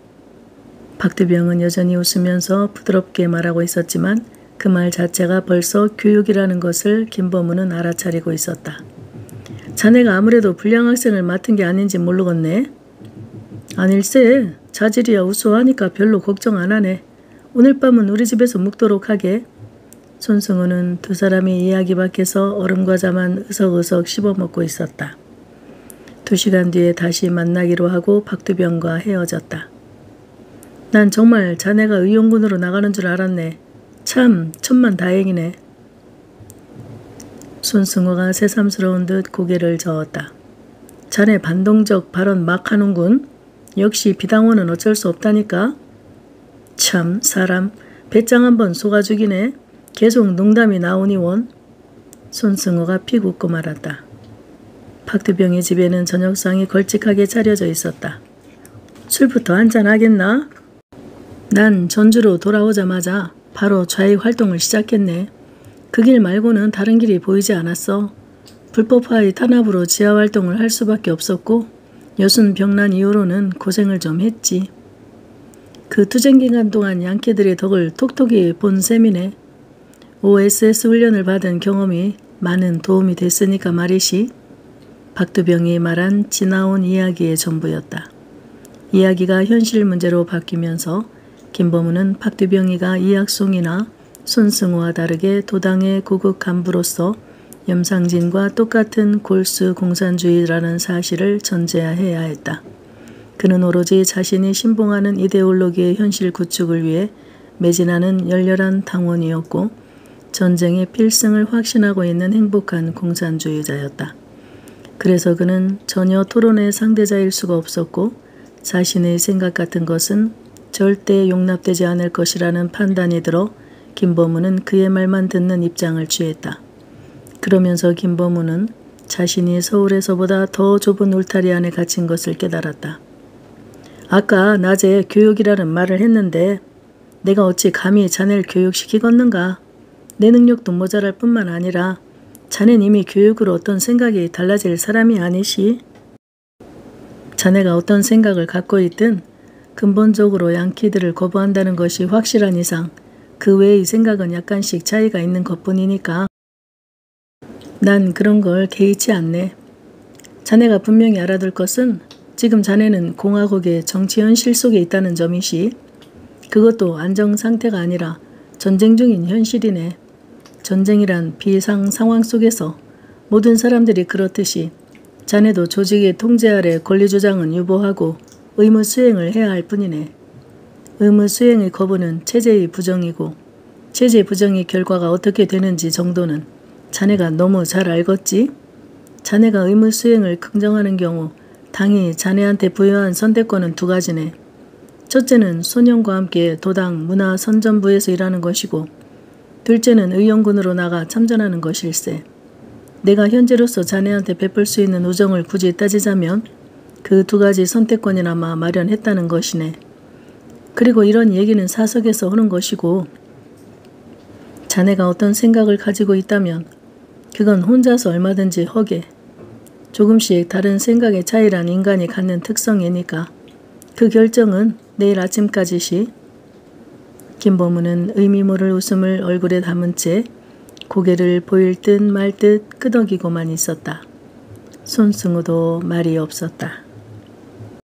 박두병은 여전히 웃으면서 부드럽게 말하고 있었지만 그 말 자체가 벌써 교육이라는 것을 김보무는 알아차리고 있었다. 자네가 아무래도 불량 학생을 맡은 게 아닌지 모르겠네. 아닐세. 자질이야 우수하니까 별로 걱정 안 하네. 오늘 밤은 우리 집에서 묵도록 하게. 손승호는 두 사람이 이야기 밖에서 얼음과자만 으석으석 씹어먹고 있었다. 2시간 뒤에 다시 만나기로 하고 박두병과 헤어졌다. 난 정말 자네가 의용군으로 나가는 줄 알았네. 참 천만다행이네. 손승호가 새삼스러운 듯 고개를 저었다. 자네 반동적 발언 막 하는군. 역시 비당원은 어쩔 수 없다니까. 참 사람 배짱 한번 속아 죽이네. 계속 농담이 나오니 원. 손승호가 픽 웃고 말았다. 박두병의 집에는 저녁상이 걸찍하게 차려져 있었다. 술부터 한잔 하겠나? 난 전주로 돌아오자마자 바로 좌익 활동을 시작했네. 그 길 말고는 다른 길이 보이지 않았어. 불법화의 탄압으로 지하 활동을 할 수밖에 없었고 여순 병난 이후로는 고생을 좀 했지. 그 투쟁 기간 동안 양키들의 덕을 톡톡히 본 셈이네. OSS 훈련을 받은 경험이 많은 도움이 됐으니까 말이시. 박두병이 말한 지나온 이야기의 전부였다. 이야기가 현실 문제로 바뀌면서 김범우는 박두병이가 이학송이나 손승우와 다르게 도당의 고급 간부로서 염상진과 똑같은 골수 공산주의라는 사실을 전제해야 했다. 그는 오로지 자신이 신봉하는 이데올로기의 현실 구축을 위해 매진하는 열렬한 당원이었고 전쟁의 필승을 확신하고 있는 행복한 공산주의자였다. 그래서 그는 전혀 토론의 상대자일 수가 없었고 자신의 생각 같은 것은 절대 용납되지 않을 것이라는 판단이 들어 김범우는 그의 말만 듣는 입장을 취했다. 그러면서 김범우는 자신이 서울에서보다 더 좁은 울타리 안에 갇힌 것을 깨달았다. 아까 낮에 교육이라는 말을 했는데 내가 어찌 감히 자네를 교육시키겠는가. 내 능력도 모자랄 뿐만 아니라 자넨 이미 교육으로 어떤 생각이 달라질 사람이 아니시. 자네가 어떤 생각을 갖고 있든 근본적으로 양키들을 거부한다는 것이 확실한 이상 그 외의 생각은 약간씩 차이가 있는 것뿐이니까 난 그런 걸 개의치 않네. 자네가 분명히 알아둘 것은 지금 자네는 공화국의 정치 현실 속에 있다는 점이시. 그것도 안정 상태가 아니라 전쟁 중인 현실이네. 전쟁이란 비상 상황 속에서 모든 사람들이 그렇듯이 자네도 조직의 통제 아래 권리주장은 유보하고 의무 수행을 해야 할 뿐이네. 의무 수행의 거부는 체제의 부정이고 체제 부정의 결과가 어떻게 되는지 정도는 자네가 너무 잘 알겠지? 자네가 의무 수행을 긍정하는 경우 당이 자네한테 부여한 선택권은 두 가지네. 첫째는 소년과 함께 도당 문화선전부에서 일하는 것이고 둘째는 의용군으로 나가 참전하는 것일세. 내가 현재로서 자네한테 베풀 수 있는 우정을 굳이 따지자면 그 두 가지 선택권이나마 마련했다는 것이네. 그리고 이런 얘기는 사석에서 하는 것이고 자네가 어떤 생각을 가지고 있다면 그건 혼자서 얼마든지 허게. 조금씩 다른 생각의 차이란 인간이 갖는 특성이니까 그 결정은 내일 아침까지시. 김범우는 의미 모를 웃음을 얼굴에 담은 채 고개를 보일 듯 말 듯 끄덕이고만 있었다. 손승우도 말이 없었다.